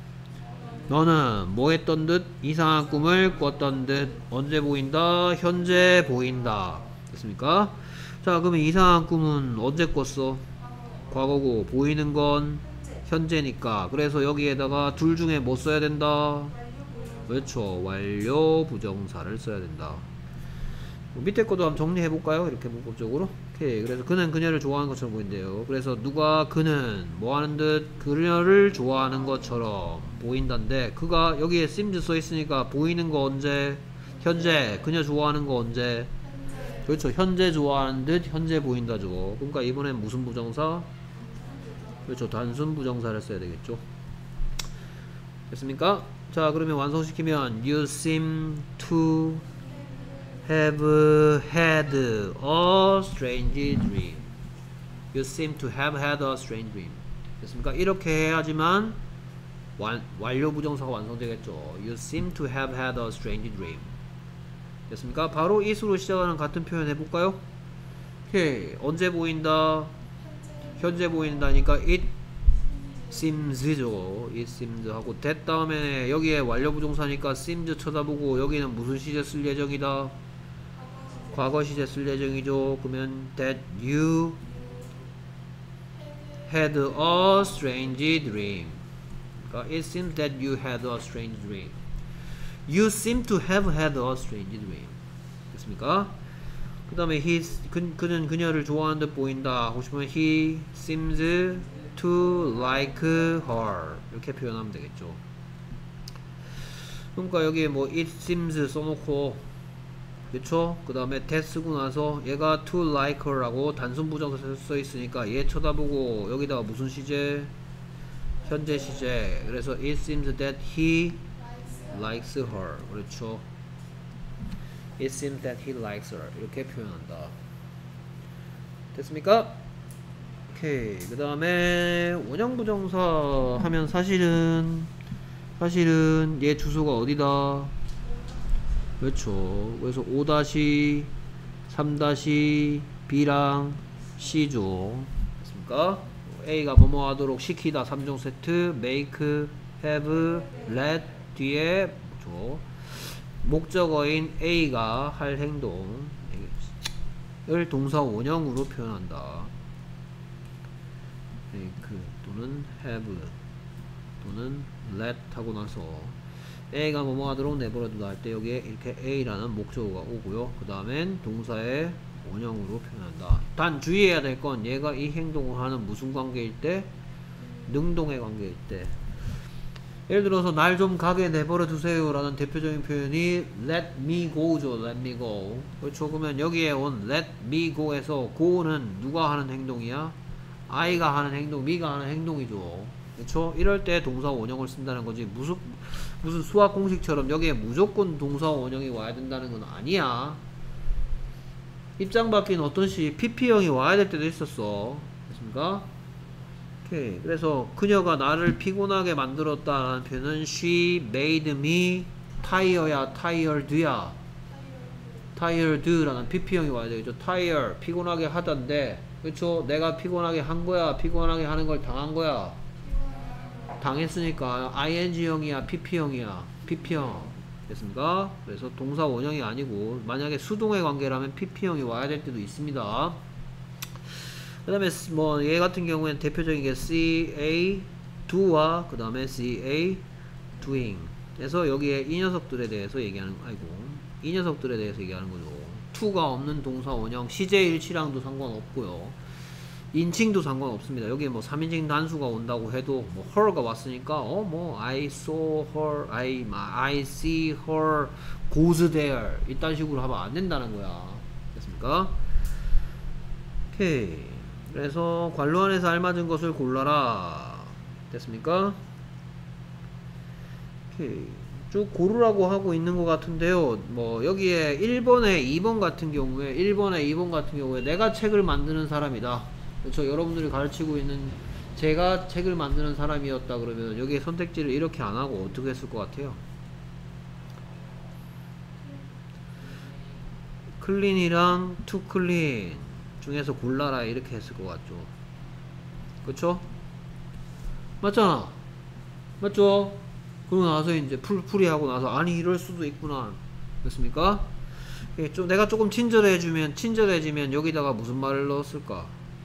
너는 뭐 했던 듯 이상한 꿈을 꿨던 듯 언제 보인다? 현재 보인다. 됐습니까? 자, 그러면 이상한 꿈은 언제 꿨어? 과거고 보이는 건 현재니까 그래서 여기에다가 둘 중에 뭐 써야 된다? 그렇죠. 완료 부정사를 써야 된다. 뭐 밑에 것도 한번 정리해볼까요? 이렇게 문법적으로. 오케이. 그래서 그는 그녀를 좋아하는 것처럼 보인대요. 그래서 누가 그는 뭐 하는 듯 그녀를 좋아하는 것처럼 보인다인데 그가 여기에 seems 써있으니까 보이는 거 언제? 현재. 그녀 좋아하는 거 언제? 그렇죠. 현재 좋아하는 듯 현재 보인다죠. 그러니까 이번엔 무슨 부정사? 그렇죠. 단순 부정사를 써야 되겠죠. 됐습니까? 자, 그러면 완성시키면 You seem to have had a strange dream. You seem to have had a strange dream. 됐습니까? 이렇게 해야지만 완, 완료 부정사가 완성되겠죠. You seem to have had a strange dream. 됐습니까? 바로 it으로 시작하는 같은 표현 해볼까요? 오케이. 언제 보인다? 현재 보인다니까 it seems죠. it seems 하고 that 다음에 여기에 완료 부정사니까 seems 쳐다보고 여기는 무슨 시제 쓸 예정이다? 과거 시제 쓸 예정이죠. 그러면 that you had a strange dream. 그러니까 it seems that you had a strange dream. You seem to have had a strange dream. 됐습니까? 그 다음에 he, 그, 그는 그녀를 좋아하는 듯 보인다 하고 싶으면 he seems to like her 이렇게 표현하면 되겠죠. 그러니까 여기에 뭐 it seems 써놓고 그쵸? 그 다음에 that 쓰고 나서 얘가 to like her 라고 단순 부정사 써있으니까 얘 쳐다보고 여기다가 무슨 시제? 현재 시제. 그래서 it seems that he likes her. 그렇죠. It seems that he likes her. 이렇게 표현한다. 됐습니까? 오케이. 그 다음에 원형부정사 하면 사실은 사실은 얘 주소가 어디다? 그렇죠. 그래서 오 삼 B랑 C죠. 됐습니까? A가 뭐뭐 하도록 시키다 삼 종 세트 make, have, let 뒤에 죠. 목적어인 A가 할 행동을 동사 원형으로 표현한다. make 또는 have 또는 let 하고 나서 A가 뭐뭐 하도록 내버려두다 할 때 여기에 이렇게 A라는 목적어가 오고요. 그 다음엔 동사의 원형으로 표현한다. 단 주의해야 될 건 얘가 이 행동을 하는 무슨 관계일 때? 능동의 관계일 때. 예를 들어서 날 좀 가게 내버려 두세요 라는 대표적인 표현이 let me go죠. let me go. 그렇죠. 그러면 여기에 온 let me go에서 go는 누가 하는 행동이야? I가 하는 행동, me가 하는 행동이죠. 그렇죠. 이럴 때 동사 원형을 쓴다는 거지. 무슨 무슨 수학 공식처럼 여기에 무조건 동사 원형이 와야 된다는 건 아니야. 입장 바뀐 어떤 시 피피형이 와야 될 때도 있었어. 됐습니까? 오케이. 그래서 그녀가 나를 피곤하게 만들었다라는 표현은 she made me tire야 tired야 tired라는 피피형이 와야 되겠죠. tire 피곤하게 하던데, 그렇죠. 내가 피곤하게 한 거야, 피곤하게 하는 걸 당한 거야, 당했으니까 ing형이야 pp형이야? pp형. 됐습니까? 그래서 동사 원형이 아니고 만약에 수동의 관계라면 pp형이 와야 될 때도 있습니다. 그 다음에 뭐 얘 같은 경우에는 대표적인 게 ca do와 그 다음에 ca doing. 그래서 여기에 이 녀석들에 대해서 얘기하는, 아이고 이 녀석들에 대해서 얘기하는 거죠. to가 없는 동사 원형 시제일치랑도 상관없고요, 인칭도 상관없습니다. 여기에 뭐 삼 인칭 단수가 온다고 해도 뭐 her가 왔으니까 어 뭐 I saw her, I, I see her goes there 이딴 식으로 하면 안 된다는 거야. 됐습니까? 오케이. 그래서 관로 안에서 알맞은 것을 골라라. 됐습니까? 오케이. 쭉 고르라고 하고 있는 것 같은데요. 뭐 여기에 일 번에 이 번 같은 경우에 일 번에 이 번 같은 경우에 내가 책을 만드는 사람이다. 그렇죠. 여러분들이 가르치고 있는 제가 책을 만드는 사람이었다 그러면 여기에 선택지를 이렇게 안 하고 어떻게 했을 것 같아요? 클린이랑 투 클린 중에서 골라라 이렇게 했을 것 같죠. 그쵸? 맞잖아. 맞죠? 그러고 나서 이제 풀, 풀이하고 나서 아니 이럴 수도 있구나. 됐습니까? 좀 내가 조금 친절해주면 친절해지면 여기다가 무슨 말을 넣었을까?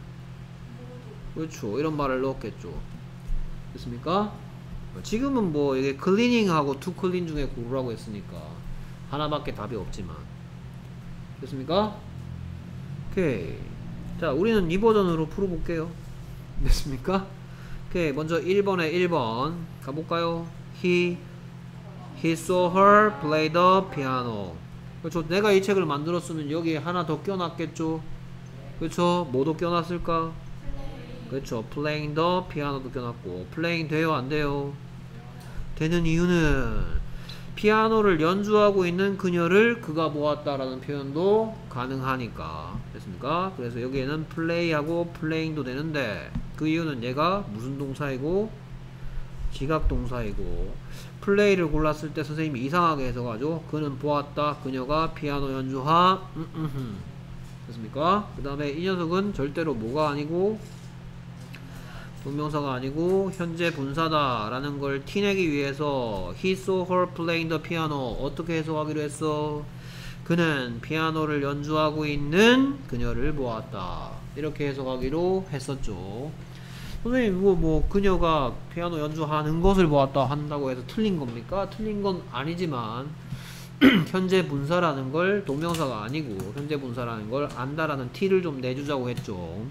그렇죠. 이런 말을 넣었겠죠. 됐습니까? 지금은 뭐 이게 클리닝하고 투 클린 중에 고르라고 했으니까 하나밖에 답이 없지만. 됐습니까? 오케이. 자, 우리는 이 버전으로 풀어볼게요. 됐습니까? 오케이. 먼저 일 번에 일 번 가볼까요? He He saw her play the piano. 그렇죠. 내가 이 책을 만들었으면 여기에 하나 더 껴놨겠죠. 그렇죠. 뭐도 껴놨을까? 그렇죠. playing the piano도 껴놨고. playing 돼요? 안 돼요? 되는 이유는 피아노를 연주하고 있는 그녀를 그가 보았다라는 표현도 가능하니까. 됐습니까? 그래서 여기에는 play하고 playing도 되는데 그 이유는 얘가 무슨 동사이고 지각 동사이고, play를 골랐을 때 선생님이 이상하게 해석하죠. 그는 보았다. 그녀가 피아노 연주하. 음, 음, 음. 됐습니까? 그 다음에 이 녀석은 절대로 뭐가 아니고 동명사가 아니고 현재 분사다 라는 걸 티내기 위해서 he saw her playing the piano 어떻게 해석하기로 했어? 그는 피아노를 연주하고 있는 그녀를 보았다. 이렇게 해석하기로 했었죠. 선생님 이거 뭐 그녀가 피아노 연주하는 것을 보았다 한다고 해서 틀린 겁니까? 틀린 건 아니지만 현재 분사라는 걸 동명사가 아니고 현재 분사라는 걸 안다라는 티를 좀 내주자고 했죠.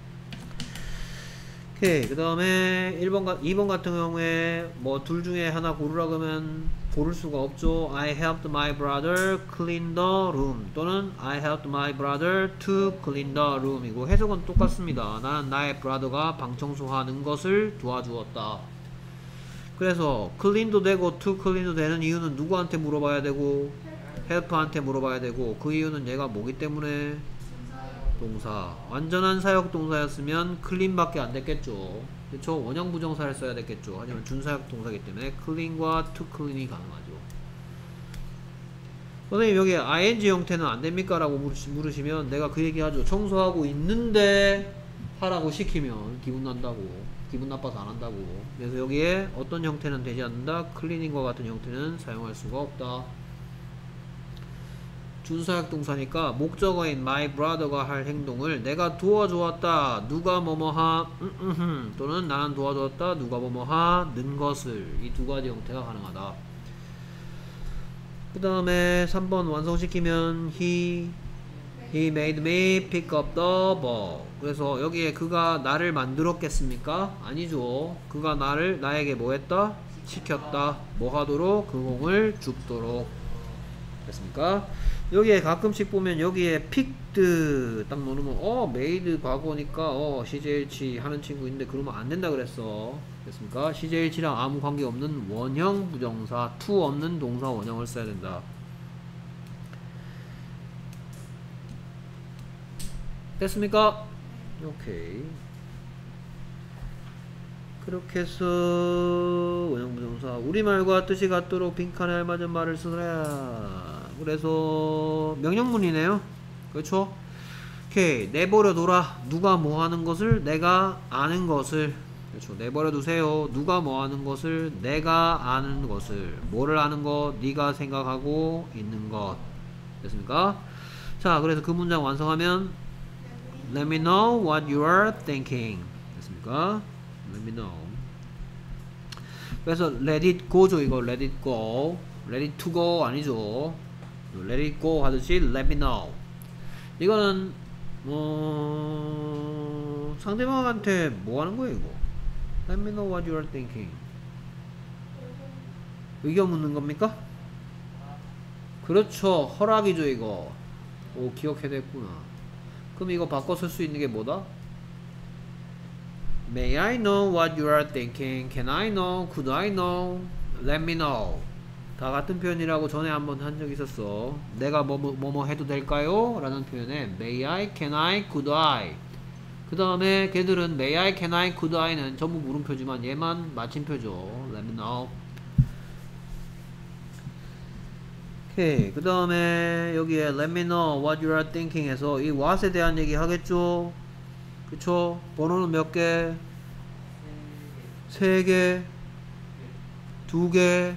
오케이. 그 다음에 일 번, 이 번 같은 경우에 뭐 둘 중에 하나 고르라 그러면 고를 수가 없죠. I helped my brother clean the room 또는 I helped my brother to clean the room 이고 해석은 똑같습니다. 나는 나의 브라더가 방 청소하는 것을 도와주었다. 그래서 clean도 되고 to clean도 되는 이유는 누구한테 물어봐야 되고 help한테 물어봐야 되고, 그 이유는 얘가 뭐기 때문에 동사. 완전한 사역 동사였으면 clean 밖에 안 됐겠죠. 그쵸? 원형 부정사를 써야 됐겠죠. 하지만 준사역 동사이기 때문에 clean과 to clean이 가능하죠. 선생님 여기 ing 형태는 안 됩니까? 라고 물으시면 내가 그 얘기 하죠. 청소하고 있는데 하라고 시키면 기분 난다고, 기분 나빠서 안 한다고. 그래서 여기에 어떤 형태는 되지 않는다? cleaning과 같은 형태는 사용할 수가 없다. 준사역 동사니까 목적어인 my brother가 할 행동을 내가 도와주었다, 누가 뭐뭐하, 음, 음, 음, 또는 나는 도와주었다, 누가 뭐뭐하 는 것을, 이 두 가지 형태가 가능하다. 그 다음에 삼 번 완성시키면 he He made me pick up the ball. 그래서 여기에 그가 나를 만들었겠습니까? 아니죠. 그가 나를 나에게 뭐 했다? 시켰다. 뭐 하도록? 그 공을 줍도록. 됐습니까? 여기에 가끔씩 보면 여기에 picked 딱 누르면 어 made 과거니까 어 씨제이엘치 하는 친구 있는데 그러면 안 된다 그랬어. 됐습니까? 씨제이엘치랑 아무 관계 없는 원형 부정사 to 없는 동사 원형을 써야 된다. 됐습니까? 오케이. 그렇게 해서 원형 부정사 우리말과 뜻이 같도록 빈칸에 알맞은 말을 쓰라. 그래서 명령문이네요. 그렇죠? 오케이. 내버려 둬라. 누가 뭐 하는 것을 내가 아는 것을. 그렇죠. 내버려 두세요. 누가 뭐 하는 것을 내가 아는 것을. 뭐를 아는 것? 네가 생각하고 있는 것. 됐습니까? 자, 그래서 그 문장 완성하면 Let me know what you are thinking. 됐습니까? Let me know. 그래서 let it go죠. 이거 let it go. let it to go 아니죠. let it go 하듯이 let me know. 이거는 어... 상대방한테 뭐 하는 거예요 이거? Let me know what you are thinking. 의견 묻는 겁니까? 그렇죠. 허락이죠 이거. 오 기억해냈구나. 그럼 이거 바꿔 쓸 수 있는 게 뭐다? May I know what you are thinking? Can I know? Could I know? Let me know. 다 같은 표현이라고 전에 한번 한 적 있었어. 내가 뭐뭐 뭐, 뭐 해도 될까요? 라는 표현에 May I? Can I? Could I? 그 다음에 걔들은 May I? Can I? Could I?는 전부 물음표지만 얘만 마침표죠. Let me know. 오케이. 그 다음에 여기에 Let me know what you are thinking 해서 이 what에 대한 얘기 하겠죠. 그쵸? 번호는 몇 개? 세 개? 두 개?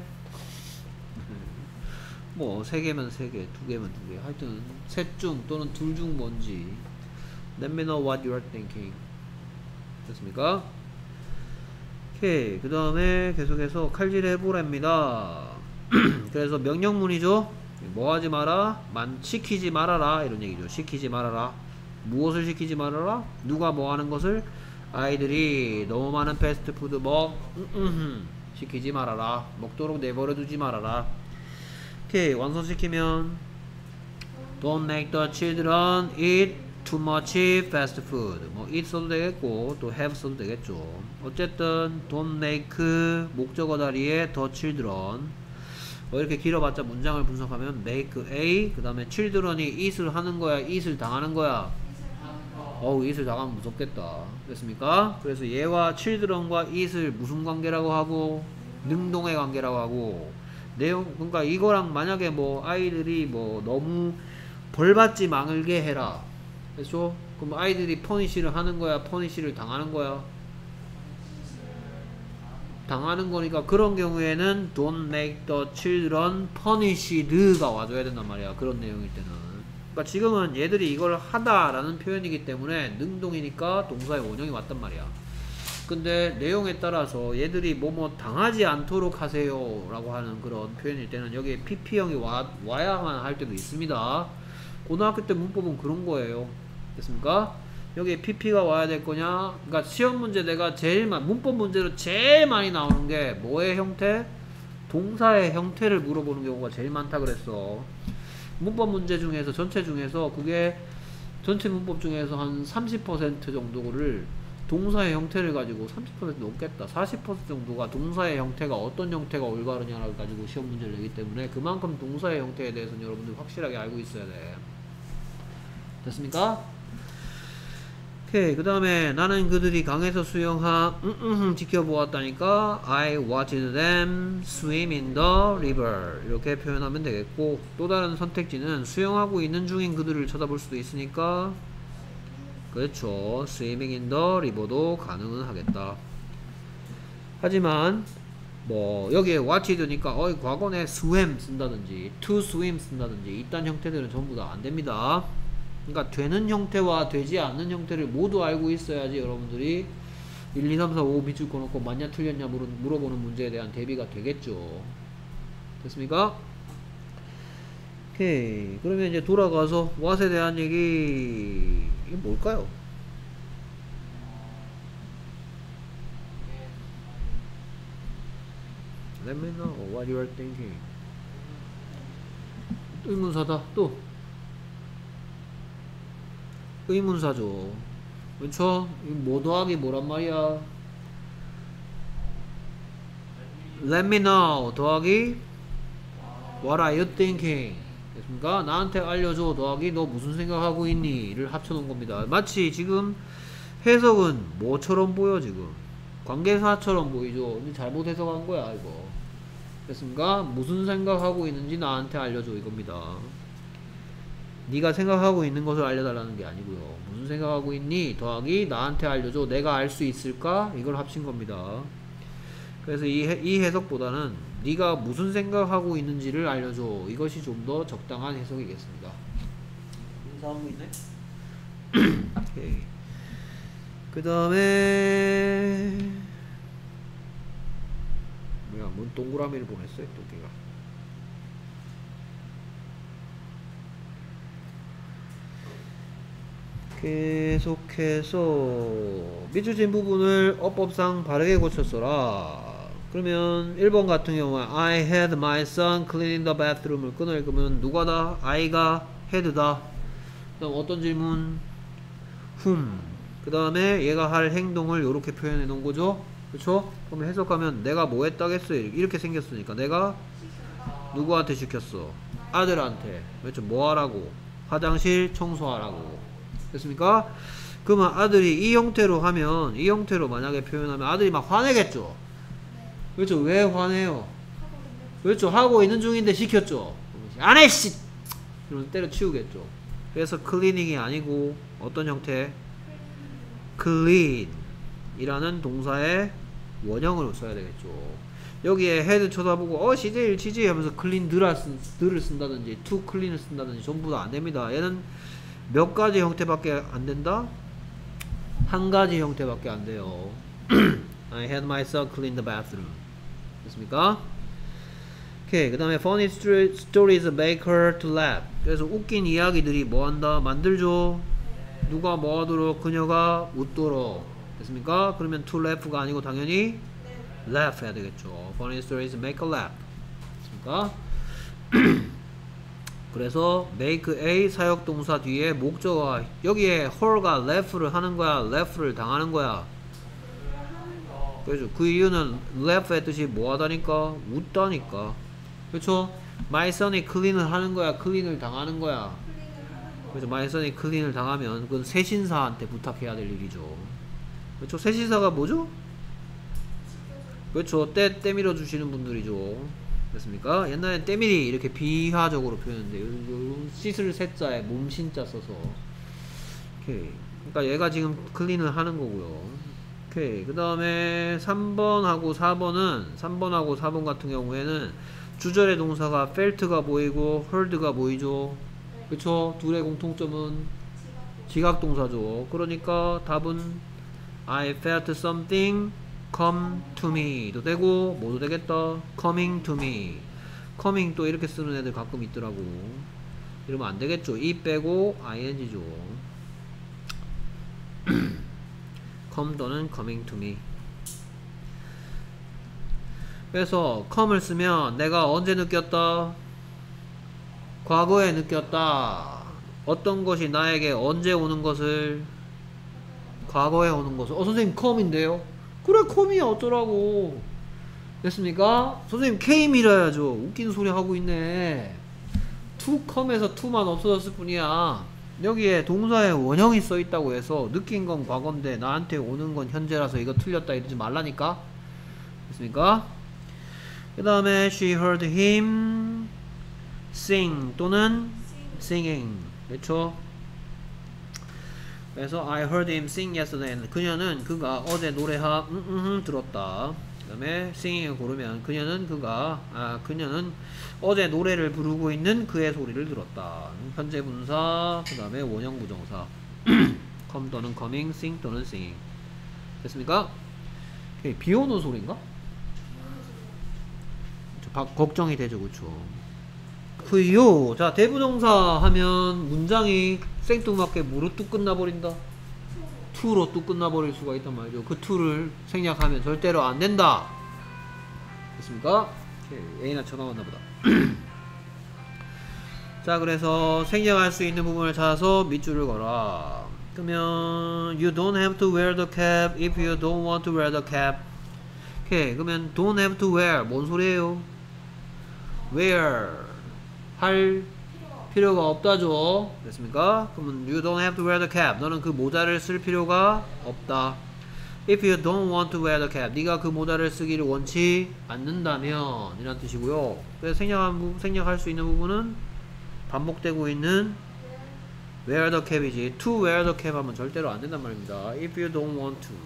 뭐 세 개면 세 개, 두 개면 두 개. 하여튼 셋 중 또는 둘 중 뭔지. Let me know what you are thinking. 됐습니까? 오케이. 그 다음에 계속해서 칼질 해보랍니다. 그래서 명령문이죠. 뭐 하지 마라? 만 시키지 말아라 이런 얘기죠. 시키지 말아라. 무엇을 시키지 말아라? 누가 뭐 하는 것을? 아이들이 너무 많은 패스트푸드 먹 음, 음, 시키지 말아라. 먹도록 내버려 두지 말아라. 오케이. 완성시키면 Don't make the children eat too much fast food. 뭐 eat 써도 되겠고 또 have 써도 되겠죠. 어쨌든 don't make 목적어 다리에 the children 뭐 이렇게 길어봤자 문장을 분석하면 make a 그 다음에 children이 eat을 하는 거야 eat을 당하는 거야. 어우 eat을 당하면 무섭겠다. 됐습니까? 그래서 얘와 children과 eat을 무슨 관계라고 하고 능동의 관계라고 하고 내용 그러니까 이거랑 만약에 뭐 아이들이 뭐 너무 벌받지 말게 해라. 그렇죠? 그럼 아이들이 퍼니시를 하는 거야 퍼니시를 당하는 거야? 당하는 거니까 그런 경우에는 don't make the children punished가 와줘야 된단 말이야. 그런 내용일 때는. 그러니까 지금은 얘들이 이걸 하다 라는 표현이기 때문에 능동이니까 동사의 원형이 왔단 말이야. 근데 내용에 따라서 얘들이 뭐뭐 당하지 않도록 하세요 라고 하는 그런 표현일 때는 여기에 피피형이 와, 와야만 할 때도 있습니다. 고등학교 때 문법은 그런 거예요. 됐습니까? 여기에 피피가 와야 될 거냐? 그러니까 시험 문제 내가 제일 많이 문법 문제로 제일 많이 나오는 게 뭐의 형태? 동사의 형태를 물어보는 경우가 제일 많다 그랬어. 문법 문제 중에서 전체 중에서 그게 전체 문법 중에서 한 삼십 퍼센트 정도를 동사의 형태를 가지고 삼십 퍼센트 넘겠다. 사십 퍼센트 정도가 동사의 형태가 어떤 형태가 올바르냐를 가지고 시험 문제를 내기 때문에 그만큼 동사의 형태에 대해서는 여러분들 확실하게 알고 있어야 돼. 됐습니까? 오케이. 그 다음에 나는 그들이 강에서 수영하 음, 음, 지켜보았다니까 I watched them swim in the river 이렇게 표현하면 되겠고 또 다른 선택지는 수영하고 있는 중인 그들을 쳐다볼 수도 있으니까 그렇죠. swimming in the river도 가능은 하겠다. 하지만 뭐 여기에 watched니까 어이 과거에 swim 쓴다든지 to swim 쓴다든지 이딴 형태들은 전부 다 안됩니다. 그러니까 되는 형태와 되지 않는 형태를 모두 알고 있어야지 여러분들이 일, 이, 삼, 사, 오 밑줄 꺼놓고 맞냐 틀렸냐 물어, 물어보는 문제에 대한 대비가 되겠죠. 됐습니까? 오케이. 그러면 이제 돌아가서 what에 대한 얘기 이게 뭘까요? Let me know what you are thinking. 의문사다. 또 의문사죠. 그렇죠? 뭐 더하기 뭐란 말이야? Let me know 더하기 What are you thinking? 됐습니까? 나한테 알려줘 더하기 너 무슨 생각하고 있니? 를 합쳐놓은 겁니다. 마치 지금 해석은 뭐처럼 보여 지금? 관계사처럼 보이죠? 잘못 해석한 거야 이거. 됐습니까? 무슨 생각하고 있는지 나한테 알려줘 이겁니다. 네가 생각하고 있는 것을 알려달라는 게 아니고요. 무슨 생각하고 있니? 더하기 나한테 알려줘. 내가 알 수 있을까? 이걸 합친 겁니다. 그래서 이, 해, 이 해석보다는 네가 무슨 생각하고 있는지를 알려줘. 이것이 좀 더 적당한 해석이겠습니다. 인사하고 있네? 오케이. 그 다음에 뭐야, 뭔 동그라미를 보냈어요 또 걔가. 계속해서 미주진 부분을 어법상 바르게 고쳤어라. 그러면 일 번 같은 경우에 I had my son cleaning the bathroom을 끊어 읽으면 누가다? I가 had다. 그 다음 어떤 질문? whom. 그 다음에 얘가 할 행동을 이렇게 표현해 놓은 거죠. 그쵸? 그럼 해석하면 내가 뭐 했다겠어요? 이렇게 생겼으니까 내가 누구한테 시켰어? 아들한테. 그렇죠? 뭐 하라고? 화장실 청소하라고. 됐습니까? 그러면 아들이 이 형태로 하면, 이 형태로 만약에 표현하면 아들이 막 화내겠죠? 그렇죠? 왜 화내요? 그렇죠? 하고 있는 중인데 시켰죠? 안 해! 씨! 이러면서 때려치우겠죠? 그래서 클리닝이 아니고 어떤 형태? clean 이라는 동사의 원형을 써야 되겠죠. 여기에 head 쳐다보고 어 씨제일 치지 하면서 clean 들을 쓴다든지 to clean을 쓴다든지 전부 다 안됩니다. 얘는 몇 가지 형태밖에 안된다? 한 가지 형태밖에 안돼요. I had my son clean the bathroom. 됐습니까? 오케이. 그 다음에 funny stories make her to laugh. 그래서 웃긴 이야기들이 뭐한다? 만들죠. 누가 뭐하도록? 그녀가 웃도록. 됐습니까? 그러면 to laugh가 아니고 당연히 laugh 해야 되겠죠. funny stories make her laugh. 됐습니까? 그래서 make a 사역동사 뒤에 목적어가 여기에 her가 laugh를 하는 거야? laugh를 당하는 거야? 그렇죠. 그 이유는 laugh의 뜻이 뭐 하다니까? 웃다니까. 그렇죠? my son이 clean을 하는 거야? clean을 당하는 거야? 그래서 my son이 clean을 당하면 그건 세신사한테 부탁해야 될 일이죠. 그렇죠? 세신사가 뭐죠? 그렇죠. 때, 때 밀어주시는 분들이죠. 됐습니까? 옛날엔 때밀이 이렇게 비하적으로 표현했는데 씻을 새자에 몸신자 써서. 오케이. 그러니까 얘가 지금 클린을 하는 거고요. 오케이. 그 다음에 삼 번하고 사 번은 삼 번하고 사 번 같은 경우에는 주절의 동사가 felt가 보이고 heard가 보이죠. 그쵸? 둘의 공통점은 지각동사죠. 그러니까 답은 I felt something come to me도 되고 뭐도 되겠다. coming to me. coming 또 이렇게 쓰는 애들 가끔 있더라고. 이러면 안 되겠죠. 이 빼고 ing죠. come 또는 coming to me. 그래서 come을 쓰면 내가 언제 느꼈다? 과거에 느꼈다. 어떤 것이 나에게 언제 오는 것을? 과거에 오는 것을. 어 선생님 come인데요? 그래 come이야 어쩌라고. 됐습니까? 선생님 came이라야죠. 웃긴 소리 하고 있네. to come에서 to만 없어졌을 뿐이야. 여기에 동사의 원형이 써있다고 해서 느낀 건 과거인데 나한테 오는 건 현재라서 이거 틀렸다 이러지 말라니까. 됐습니까? 그 다음에 she heard him sing 또는 singing. 그렇죠? 그래서 I heard him sing yesterday. 그녀는 그가 어제 노래하 음, 음, 음, 들었다. 그 다음에 singing을 고르면 그녀는 그가 아 그녀는 어제 노래를 부르고 있는 그의 소리를 들었다. 현재 분사 그 다음에 원형 부정사 come 또는 coming, sing 또는 singing. 됐습니까? 비 오는 소리인가? 걱정이 되죠. 그쵸? 그요. 자, 대부동사 하면 문장이 생뚱맞게 뭐로 뚝 끝나버린다? to로 뚝 끝나버릴 수가 있단 말이죠. 그 to를 생략하면 절대로 안 된다. 됐습니까? A나 쳐나왔나 보다. 자, 그래서 생략할 수 있는 부분을 찾아서 밑줄을 걸어. 그러면 you don't have to wear the cap if you don't want to wear the cap. 오케이. 그러면 don't have to wear 뭔 소리예요? wear 할 필요가 없다죠. 됐습니까? 그러면 you don't have to wear the cap. 너는 그 모자를 쓸 필요가 없다. If you don't want to wear the cap. 네가 그 모자를 쓰기를 원치 않는다면 이란 뜻이고요. 그래서 생략한 부분, 생략할 수 있는 부분은 반복되고 있는 wear the cap이지. to wear the cap 하면 절대로 안 된단 말입니다. If you don't want to.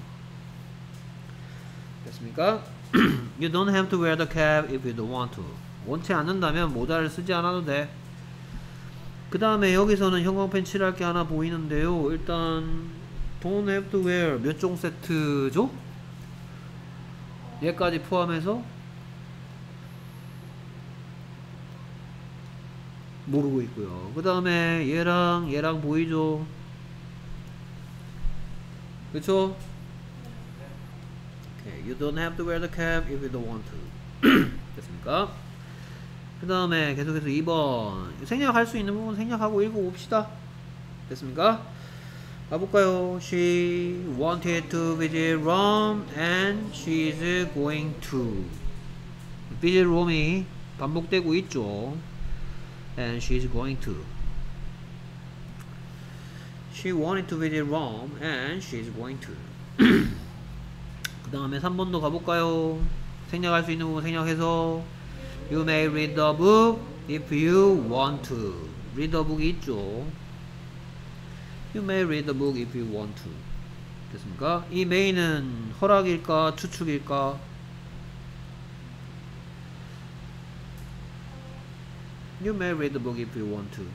됐습니까? You don't have to wear the cap if you don't want to. 원치 않는다면 모자를 쓰지 않아도 돼. 그 다음에 여기서는 형광펜 칠할 게 하나 보이는데요. 일단 don't have to wear 몇 종 세트죠? 얘까지 포함해서 모르고 있고요. 그 다음에 얘랑 얘랑 보이죠? 그쵸? Okay. You don't have to wear the cap if you don't want to. 됐습니까? 그 다음에 계속해서 이 번 생략할 수 있는 부분 생략하고 읽어봅시다. 됐습니까? 가볼까요? She wanted to visit Rome and she is going to. visit Rome이 반복되고 있죠. And she is going to. She wanted to visit Rome and she is going to. 그 다음에 삼 번도 가볼까요? 생략할 수 있는 부분 생략해서 You may read the book if you want to. read the book이 있죠. You may read the book if you want to. 됐습니까? 이 may는 허락일까 추측일까? You may read the book if you want to.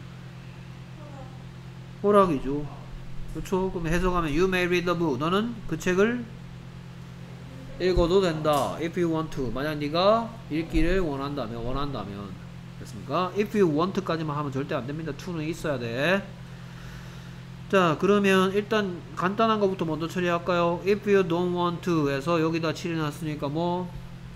허락이죠. 그렇죠? 그럼 해석하면 You may read the book. 너는 그 책을 읽어도 된다. If you want to. 만약 네가 읽기를 원한다면 원한다면. 됐습니까? If you want까지만 하면 절대 안됩니다. to는 있어야 돼. 자, 그러면 일단 간단한 거부터 먼저 처리할까요? If you don't want to 해서 여기다 칠해놨으니까 뭐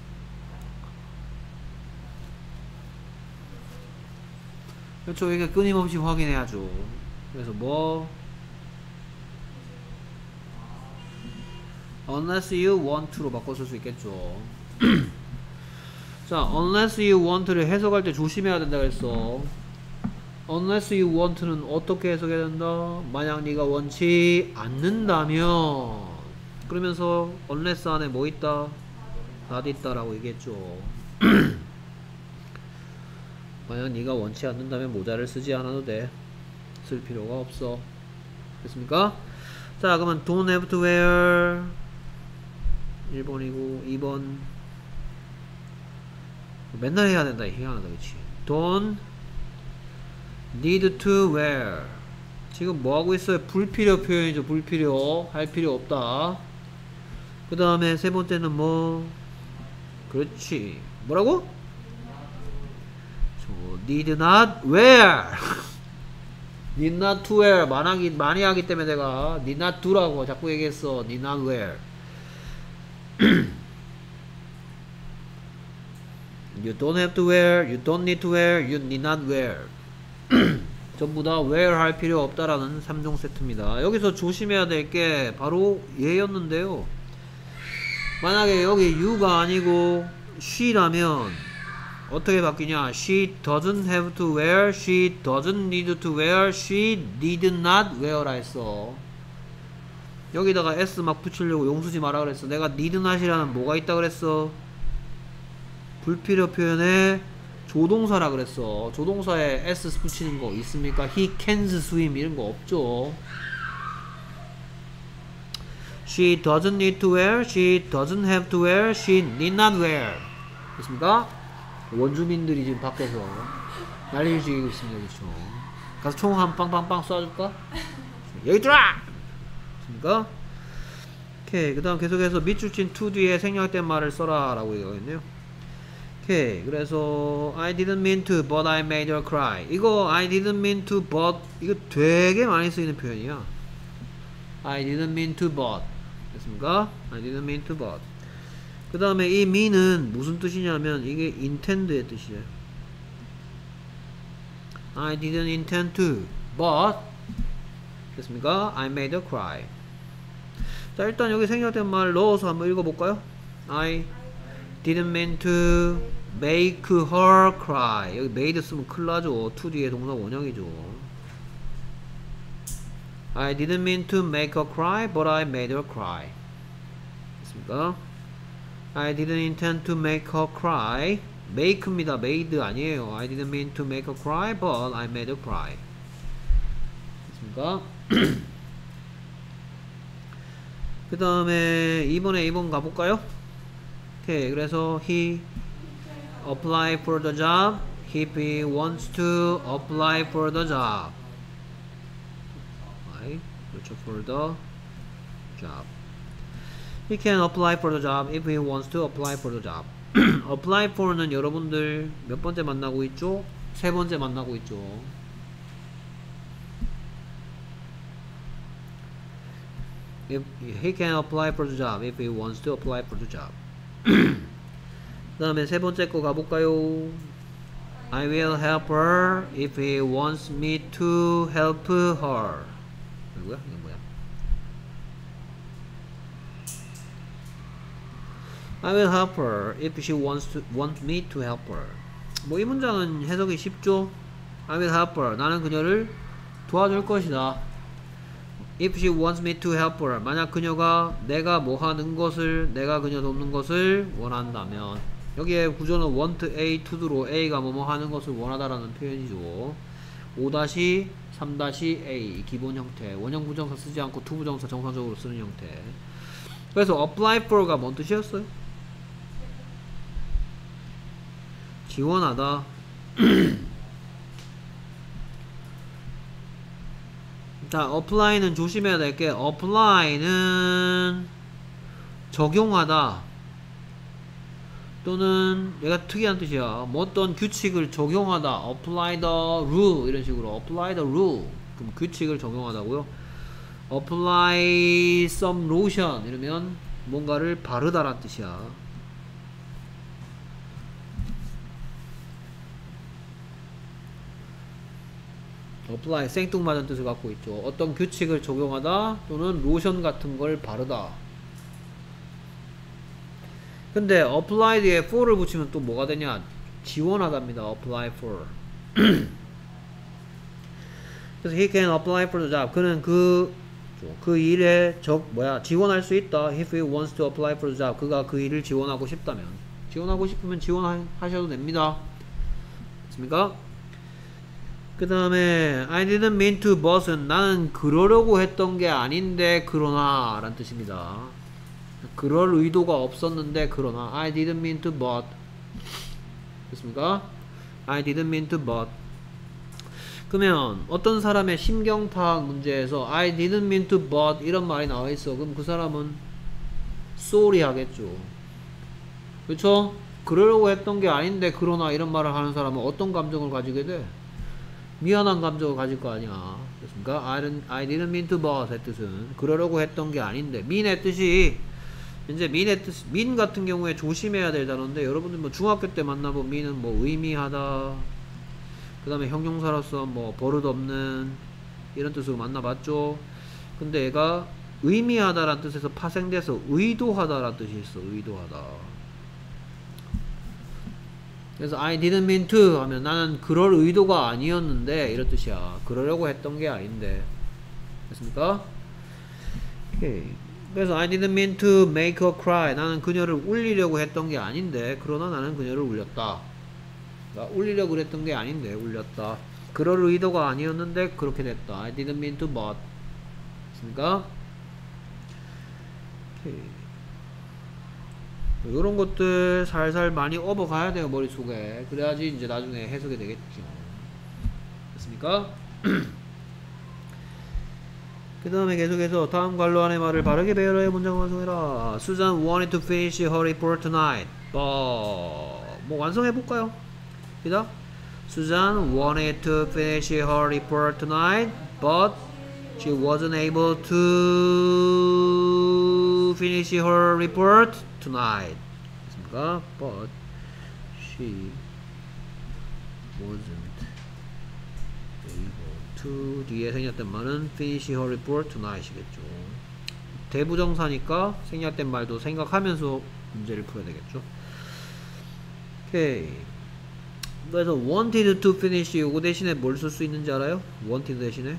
그렇죠. 이게 끊임없이 확인해야죠. 그래서 뭐 unless you want to로 바꿔 쓸 수 있겠죠. 자, unless you want를 해석할 때 조심해야 된다 그랬어. unless you want는 어떻게 해석해야 된다? 만약 네가 원치 않는다면 그러면서 unless 안에 뭐 있다? not 있다라고 얘기했죠. 만약 네가 원치 않는다면 모자를 쓰지 않아도 돼. 쓸 필요가 없어. 됐습니까? 자, 그러면 don't have to wear 일 번이고 이 번 맨날 해야 된다. 희한하다. 그치? don't need to wear. 지금 뭐 하고 있어요? 불필요 표현이죠. 불필요. 할 필요 없다. 그 다음에 세 번째는 뭐? 그렇지. 뭐라고? 저 need not wear. need not to wear. 많이, 많이 하기 때문에 내가 need not do라고 자꾸 얘기했어. need not wear. You don't have to wear. You don't need to wear. You need not wear. 전부 다 wear 할 필요 없다라는 삼 종 세트입니다. 여기서 조심해야 될 게 바로 얘였는데요. 만약에 여기 you가 아니고 she라면 어떻게 바뀌냐? She doesn't have to wear. She doesn't need to wear. She did not wear라 했어. 여기다가 s 막 붙이려고 용수지 마라 그랬어. 내가 need not이라는 뭐가 있다 그랬어? 불필요 표현에 조동사라 그랬어. 조동사에 s 붙이는 거 있습니까? He can swim 이런 거 없죠. She doesn't need to wear. She doesn't have to wear. She need not wear. 됐습니까? 원주민들이 지금 밖에서 난리를 지기고 있습니다. 그렇죠? 가서 총 한 빵빵빵 쏴줄까? 여기 들어와! 됐습니까? 오케이. 그 다음 계속해서 밑줄 친 to 뒤에 생략된 말을 써라 라고 얘기하겠네요. 오케이. 그래서 I didn't mean to, but I made her cry. 이거 I didn't mean to, but 이거 되게 많이 쓰이는 표현이야. I didn't mean to, but 됐습니까? I didn't mean to, but. 그 다음에 이 mean은 무슨 뜻이냐면 이게 intend의 뜻이에요. I didn't intend to, but 됐습니까? I made her cry. 자, 일단 여기 생략된 말 넣어서 한번 읽어볼까요? I didn't mean to make her cry. 여기 made 쓰면 큰일 나죠. to 뒤에 동사 원형이죠. I didn't mean to make her cry, but I made her cry. 됐습니까? I didn't intend to make her cry. make입니다. made 아니에요. I didn't mean to make her cry, but I made her cry. 됐습니까? 그 다음에 이 번에 이 번 가볼까요? 오케이. 그래서 he apply for the job if he wants to apply for the job. right? 그렇죠. for the job. He can apply for the job if he wants to apply for the job. apply for는 여러분들 몇 번째 만나고 있죠? 세 번째 만나고 있죠. If he can apply for the job if he wants to apply for the job. 그 다음에 세 번째 거 가볼까요? I will help her if he wants me to help her. 누구야? 이거 뭐야? I will help her if she wants to want me to help her. 뭐 이 문장은 해석이 쉽죠? I will help her. 나는 그녀를 도와줄 것이다. If she wants me to help her. 만약 그녀가 내가 뭐 하는 것을, 내가 그녀 돕는 것을 원한다면. 여기에 구조는 want A to로 A가 뭐뭐 하는 것을 원하다라는 표현이죠. 오 삼 A 기본 형태. 원형 부정사 쓰지 않고 to 부정사 정상적으로 쓰는 형태. 그래서 apply for가 뭔 뜻이었어요? 지원하다. 자, apply는 조심해야 될 게 apply는 적용하다 또는 얘가 특이한 뜻이야. 뭐 어떤 규칙을 적용하다. apply the rule 이런 식으로 apply the rule 그럼 규칙을 적용하다고요. apply some lotion 이러면 뭔가를 바르다란 뜻이야. apply 생뚱맞은 뜻을 갖고 있죠. 어떤 규칙을 적용하다 또는 로션 같은 걸 바르다. 근데 apply 뒤에 for를 붙이면 또 뭐가 되냐? 지원하답니다. apply for. 그래서 he can apply for the job. 그는 그, 그 일에 적, 뭐야, 지원할 수 있다. if he wants to apply for the job. 그가 그 일을 지원하고 싶다면. 지원하고 싶으면 지원하셔도 됩니다. 됐습니까? 그 다음에 I didn't mean to but은 나는 그러려고 했던 게 아닌데 그러나 라는 뜻입니다. 그럴 의도가 없었는데 그러나 I didn't mean to but 됐습니까? I didn't mean to but 그러면 어떤 사람의 심경파악 문제에서 I didn't mean to but 이런 말이 나와 있어. 그럼 그 사람은 sorry 하겠죠. 그렇죠? 그러려고 했던 게 아닌데 그러나 이런 말을 하는 사람은 어떤 감정을 가지게 돼? 미안한 감정을 가질 거 아니야. 됐습니까? I didn't, I didn't mean to but의 뜻은 그러려고 했던 게 아닌데 mean의 뜻이 이제 mean의 뜻, mean 같은 경우에 조심해야 될 단어인데 여러분들 뭐 중학교 때 만나본 mean은 뭐 의미하다 그 다음에 형용사로서 뭐 버릇없는 이런 뜻으로 만나봤죠. 근데 얘가 의미하다라는 뜻에서 파생돼서 의도하다라는 뜻이 있어. 의도하다. 그래서 I didn't mean to 하면 나는 그럴 의도가 아니었는데 이런 뜻이야. 그러려고 했던 게 아닌데. 됐습니까? 오케이. 그래서 I didn't mean to make her cry. 나는 그녀를 울리려고 했던 게 아닌데 그러나 나는 그녀를 울렸다. 그러니까 울리려고 그랬던 게 아닌데 울렸다. 그럴 의도가 아니었는데 그렇게 됐다. I didn't mean to but. 됐습니까? 오케이. 이런 것들 살살 많이 업어가야 돼요. 머릿속에. 그래야지 이제 나중에 해석이 되겠죠. 됐습니까? 그 다음에 계속해서 다음 관로 안의 말을 바르게 배열하여 문장 완성해라. Susan wanted to finish her report tonight but 뭐 완성해볼까요? 그다 Susan wanted to finish her report tonight, but she wasn't able to finish her report tonight. 됐습니까? But she wasn't able to 뒤에 생략된 말은 finish her report tonight이겠죠. 대부정사니까 생략된 말도 생각하면서 문제를 풀어야 되겠죠. 오케이. 그래서 wanted to finish 요거 대신에 뭘 쓸 수 있는지 알아요? wanted 대신에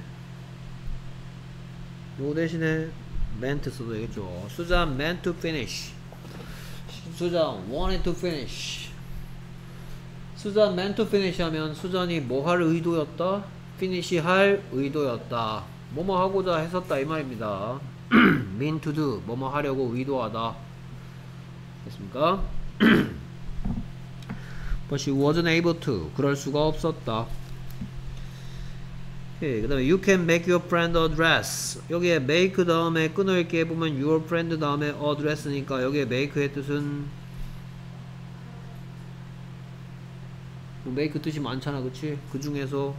요거 대신에 meant 써도 되겠죠. Susan meant to finish. Susan wanted to finish. Susan meant to finish 하면 수잔이 뭐 할 의도였다? finish 할 의도였다. 뭐뭐 하고자 했었다 이 말입니다. mean to do 뭐뭐 하려고 의도하다. 됐습니까? But she wasn't able to 그럴 수가 없었다. 그 다음에 you can make your friend a dress. 여기에 make 다음에 끊어읽기 해보면 your friend 다음에 a dress니까 여기에 make의 뜻은 뭐 make 뜻이 많잖아, 그치? 그 중에서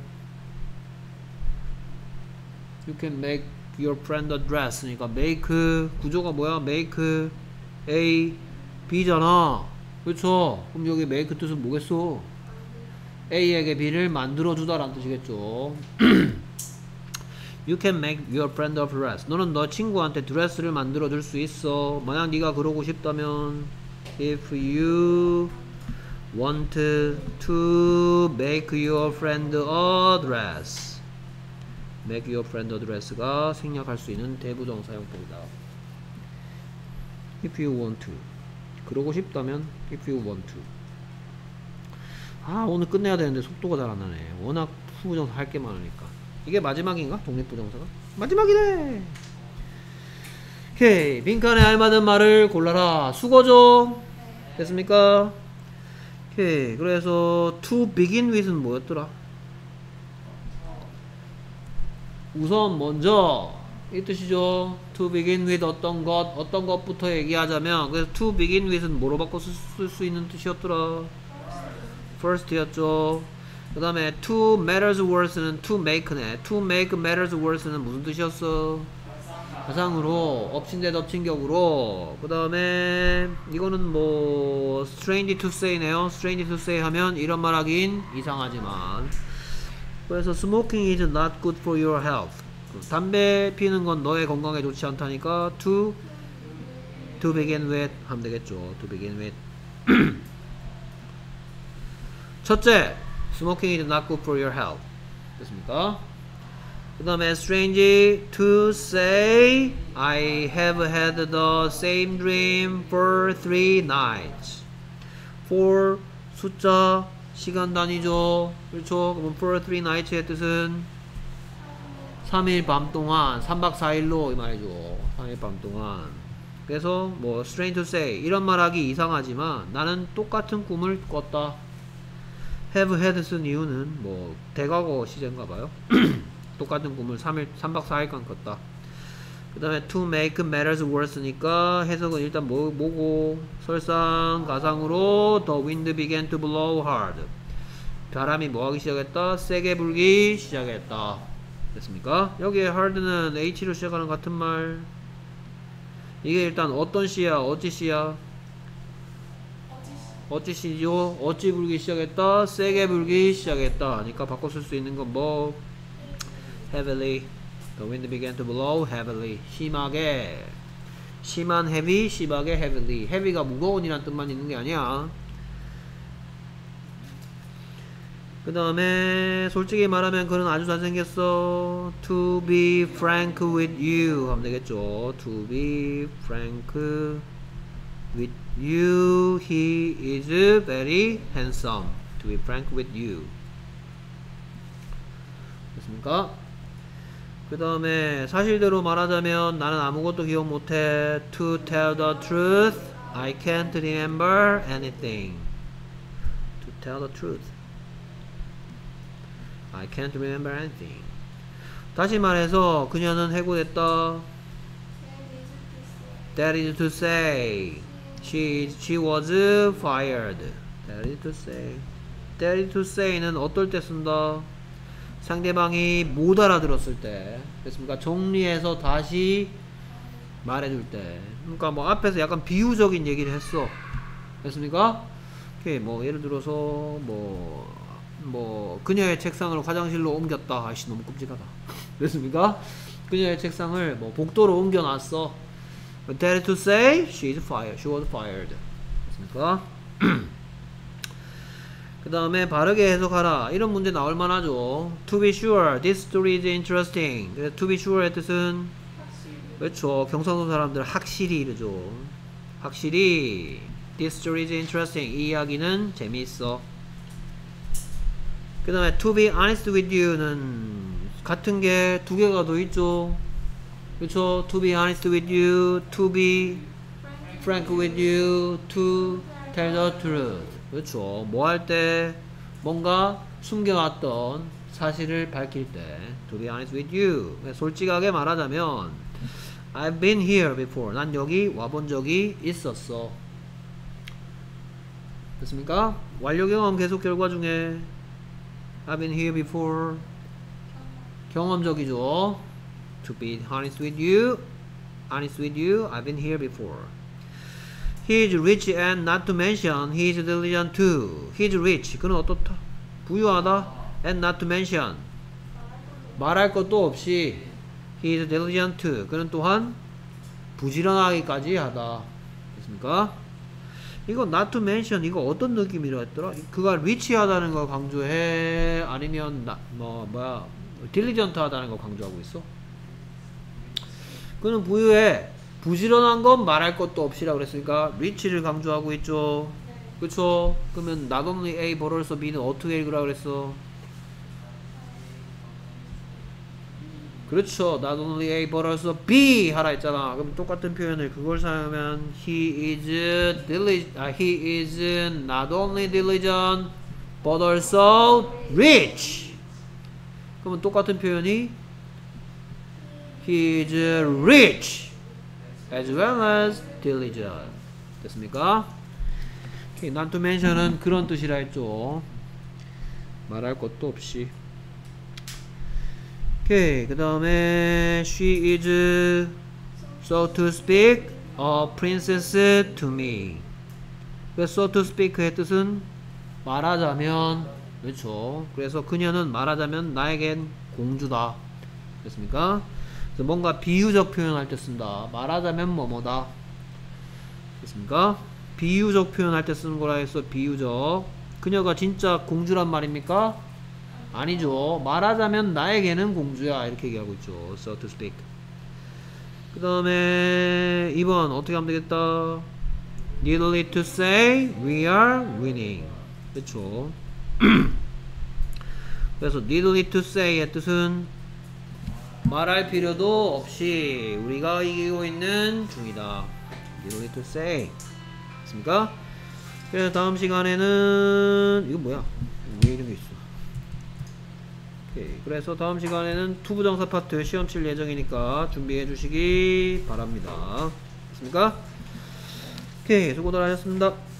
you can make your friend a dress 그러니까 make 구조가 뭐야? make A B잖아. 그렇죠? 그럼 여기 make 뜻은 뭐겠어? A에게 B를 만들어주다 라는 뜻이겠죠. You can make your friend a dress. 너는 너 친구한테 드레스를 만들어줄 수 있어. 만약 네가 그러고 싶다면 If you want to make your friend a dress. make your friend a dress가 생략할 수 있는 대부정사용법이다. If you want to 그러고 싶다면 if you want to. 아 오늘 끝내야 되는데 속도가 잘 안 나네. 워낙 후부정사 할 게 많으니까. 이게 마지막인가? 독립부정사가? 마지막이네. 오케이. 빈칸에 알맞은 말을 골라라. 수거죠? 됐습니까? 오케이. 그래서 to begin with는 뭐였더라? 우선 먼저 이 뜻이죠. to begin with 어떤 것 어떤 것부터 얘기하자면 그래서 to begin with는 뭐로 바꿔 쓸 수 있는 뜻이었더라? first였죠. 그 다음에 to matters worse는 to make네. to make matters worse는 무슨 뜻이었어? 가상으로 엎친데 덮친격으로. 그 다음에 이거는 뭐 strange to say네요. strange to say 하면 이런 말 하긴 이상하지만. 그래서 smoking is not good for your health. 담배 피는 건 너의 건강에 좋지 않다니까 to to begin with 하면 되겠죠. to begin with. 첫째, smoking is not good for your health. 됐습니까? 그 다음에 strange to say I have had the same dream for three nights. for 숫자 시간 단위죠. 그렇죠? 그럼 for three nights의 뜻은 삼 일 밤 동안 삼 박 사 일로 이 말이죠. 삼 일 밤 동안. 그래서 뭐 strange to say 이런 말하기 이상하지만 나는 똑같은 꿈을 꿨다. have had 쓴 이유는 뭐 대과거 시제인가봐요. 똑같은 꿈을 삼 일 삼 박 사 일간 꿨다. 그 다음에 to make matters worse니까 해석은 일단 뭐, 뭐고 설상가상으로 the wind began to blow hard. 바람이 뭐하기 시작했다? 세게 불기 시작했다. 됐습니까? 여기에 hard는 H로 시작하는 같은 말. 이게 일단 어떤 시야? 어찌 시야? 어찌 시죠? 어찌 불기 시작했다? 세게 불기 시작했다. 그러니까 바꿔 쓸 수 있는 건 뭐? heavily. The wind began to blow heavily. 심하게. 심한 heavy, 심하게 heavily. heavy가 무거운 이란 뜻만 있는 게 아니야. 그 다음에 솔직히 말하면 그는 아주 잘생겼어. To be frank with you 하면 되겠죠. To be frank with you. He is very handsome. To be frank with you. 됐습니까? 그 다음에 사실대로 말하자면 나는 아무것도 기억 못해. To tell the truth, I can't remember anything. To tell the truth, I can't remember anything. 다시 말해서 그녀는 해고됐다. That is to say, she, she was fired. Ready to say. Ready to say는 어떨 때 쓴다? 상대방이 못 알아들었을 때. 됐습니까? 정리해서 다시 말해줄 때. 그러니까 뭐 앞에서 약간 비유적인 얘기를 했어. 됐습니까? 오케이, 뭐 예를 들어서 뭐 뭐 그녀의 책상을 화장실로 옮겼다. 아이씨 너무 끔찍하다. 됐습니까? 그녀의 책상을 뭐 복도로 옮겨놨어. Ready to say she's fired. She was fired. 됐습니까? 그 다음에 바르게 해석하라. 이런 문제 나올 만하죠. To be sure, this story is interesting. 그래서 to be sure의 뜻은 그렇죠. 경상도 사람들 확실히 이러죠. 확실히 this story is interesting. 이 이야기는 재미있어. 그 다음에 to be honest with you는 같은 게 두 개가 더 있죠. 그렇죠. to be honest with you, to be frank with you, to tell the truth. 그렇죠. 뭐 할 때 뭔가 숨겨왔던 사실을 밝힐 때 to be honest with you. 솔직하게 말하자면 I've been here before. 난 여기 와본 적이 있었어. 됐습니까? 완료 경험 계속 결과 중에 I've been here before. 경험적이죠. To be honest with you, honest with you, I've been here before. He is rich and not to mention he is diligent too. He is rich. 그는 어떻다? 부유하다. And not to mention 말할 것도 없이 he is diligent too. 그는 또한 부지런하기까지 하다. 됐습니까? 이거 not to mention 이거 어떤 느낌이라 했더라? 그가 리치하다는 거 강조해? 아니면 나, 뭐 뭐야 diligent 하다는 거 강조하고 있어? 그는 부유해. 부지런한 건 말할 것도 없이라고 그랬으니까 리치를 강조하고 있죠. 그쵸? 그러면 not only A but also B는 어떻게 읽으라고 그랬어? 그렇죠. not only A but also B 하라 했잖아. 그럼 똑같은 표현을 그걸 사용하면 he is diligent, 아, he is not only diligent but also rich. 그러면 똑같은 표현이 he is rich as well as diligent. 됐습니까? 오케이, not to mention은 그런 뜻이라 했죠. 말할 것도 없이. 오케이, 그 다음에 she is so to speak a princess to me. 그 so to speak의 뜻은 말하자면, 그렇죠. 그래서 그녀는 말하자면 나에겐 공주다. 됐습니까? 그래서 뭔가 비유적 표현할 때 쓴다. 말하자면 뭐뭐다. 됐습니까? 비유적 표현할 때 쓰는 거라 해서 비유적. 그녀가 진짜 공주란 말입니까? 아니죠. 말하자면 나에게는 공주야. 이렇게 얘기하고 있죠. So to speak. 그 다음에 이 번 어떻게 하면 되겠다. Needly to say we are winning. 그렇죠. 그래서 needly to say의 뜻은 말할 필요도 없이 우리가 이기고 있는 중이다. needly to say. 됐습니까? 그래서 다음 시간에는 이거 뭐야? 왜 이런 게 있어? 오케이. 그래서 다음 시간에는 투부정사 파트 시험 칠 예정이니까 준비해 주시기 바랍니다. 됐습니까? 오케이. 수고들 하셨습니다.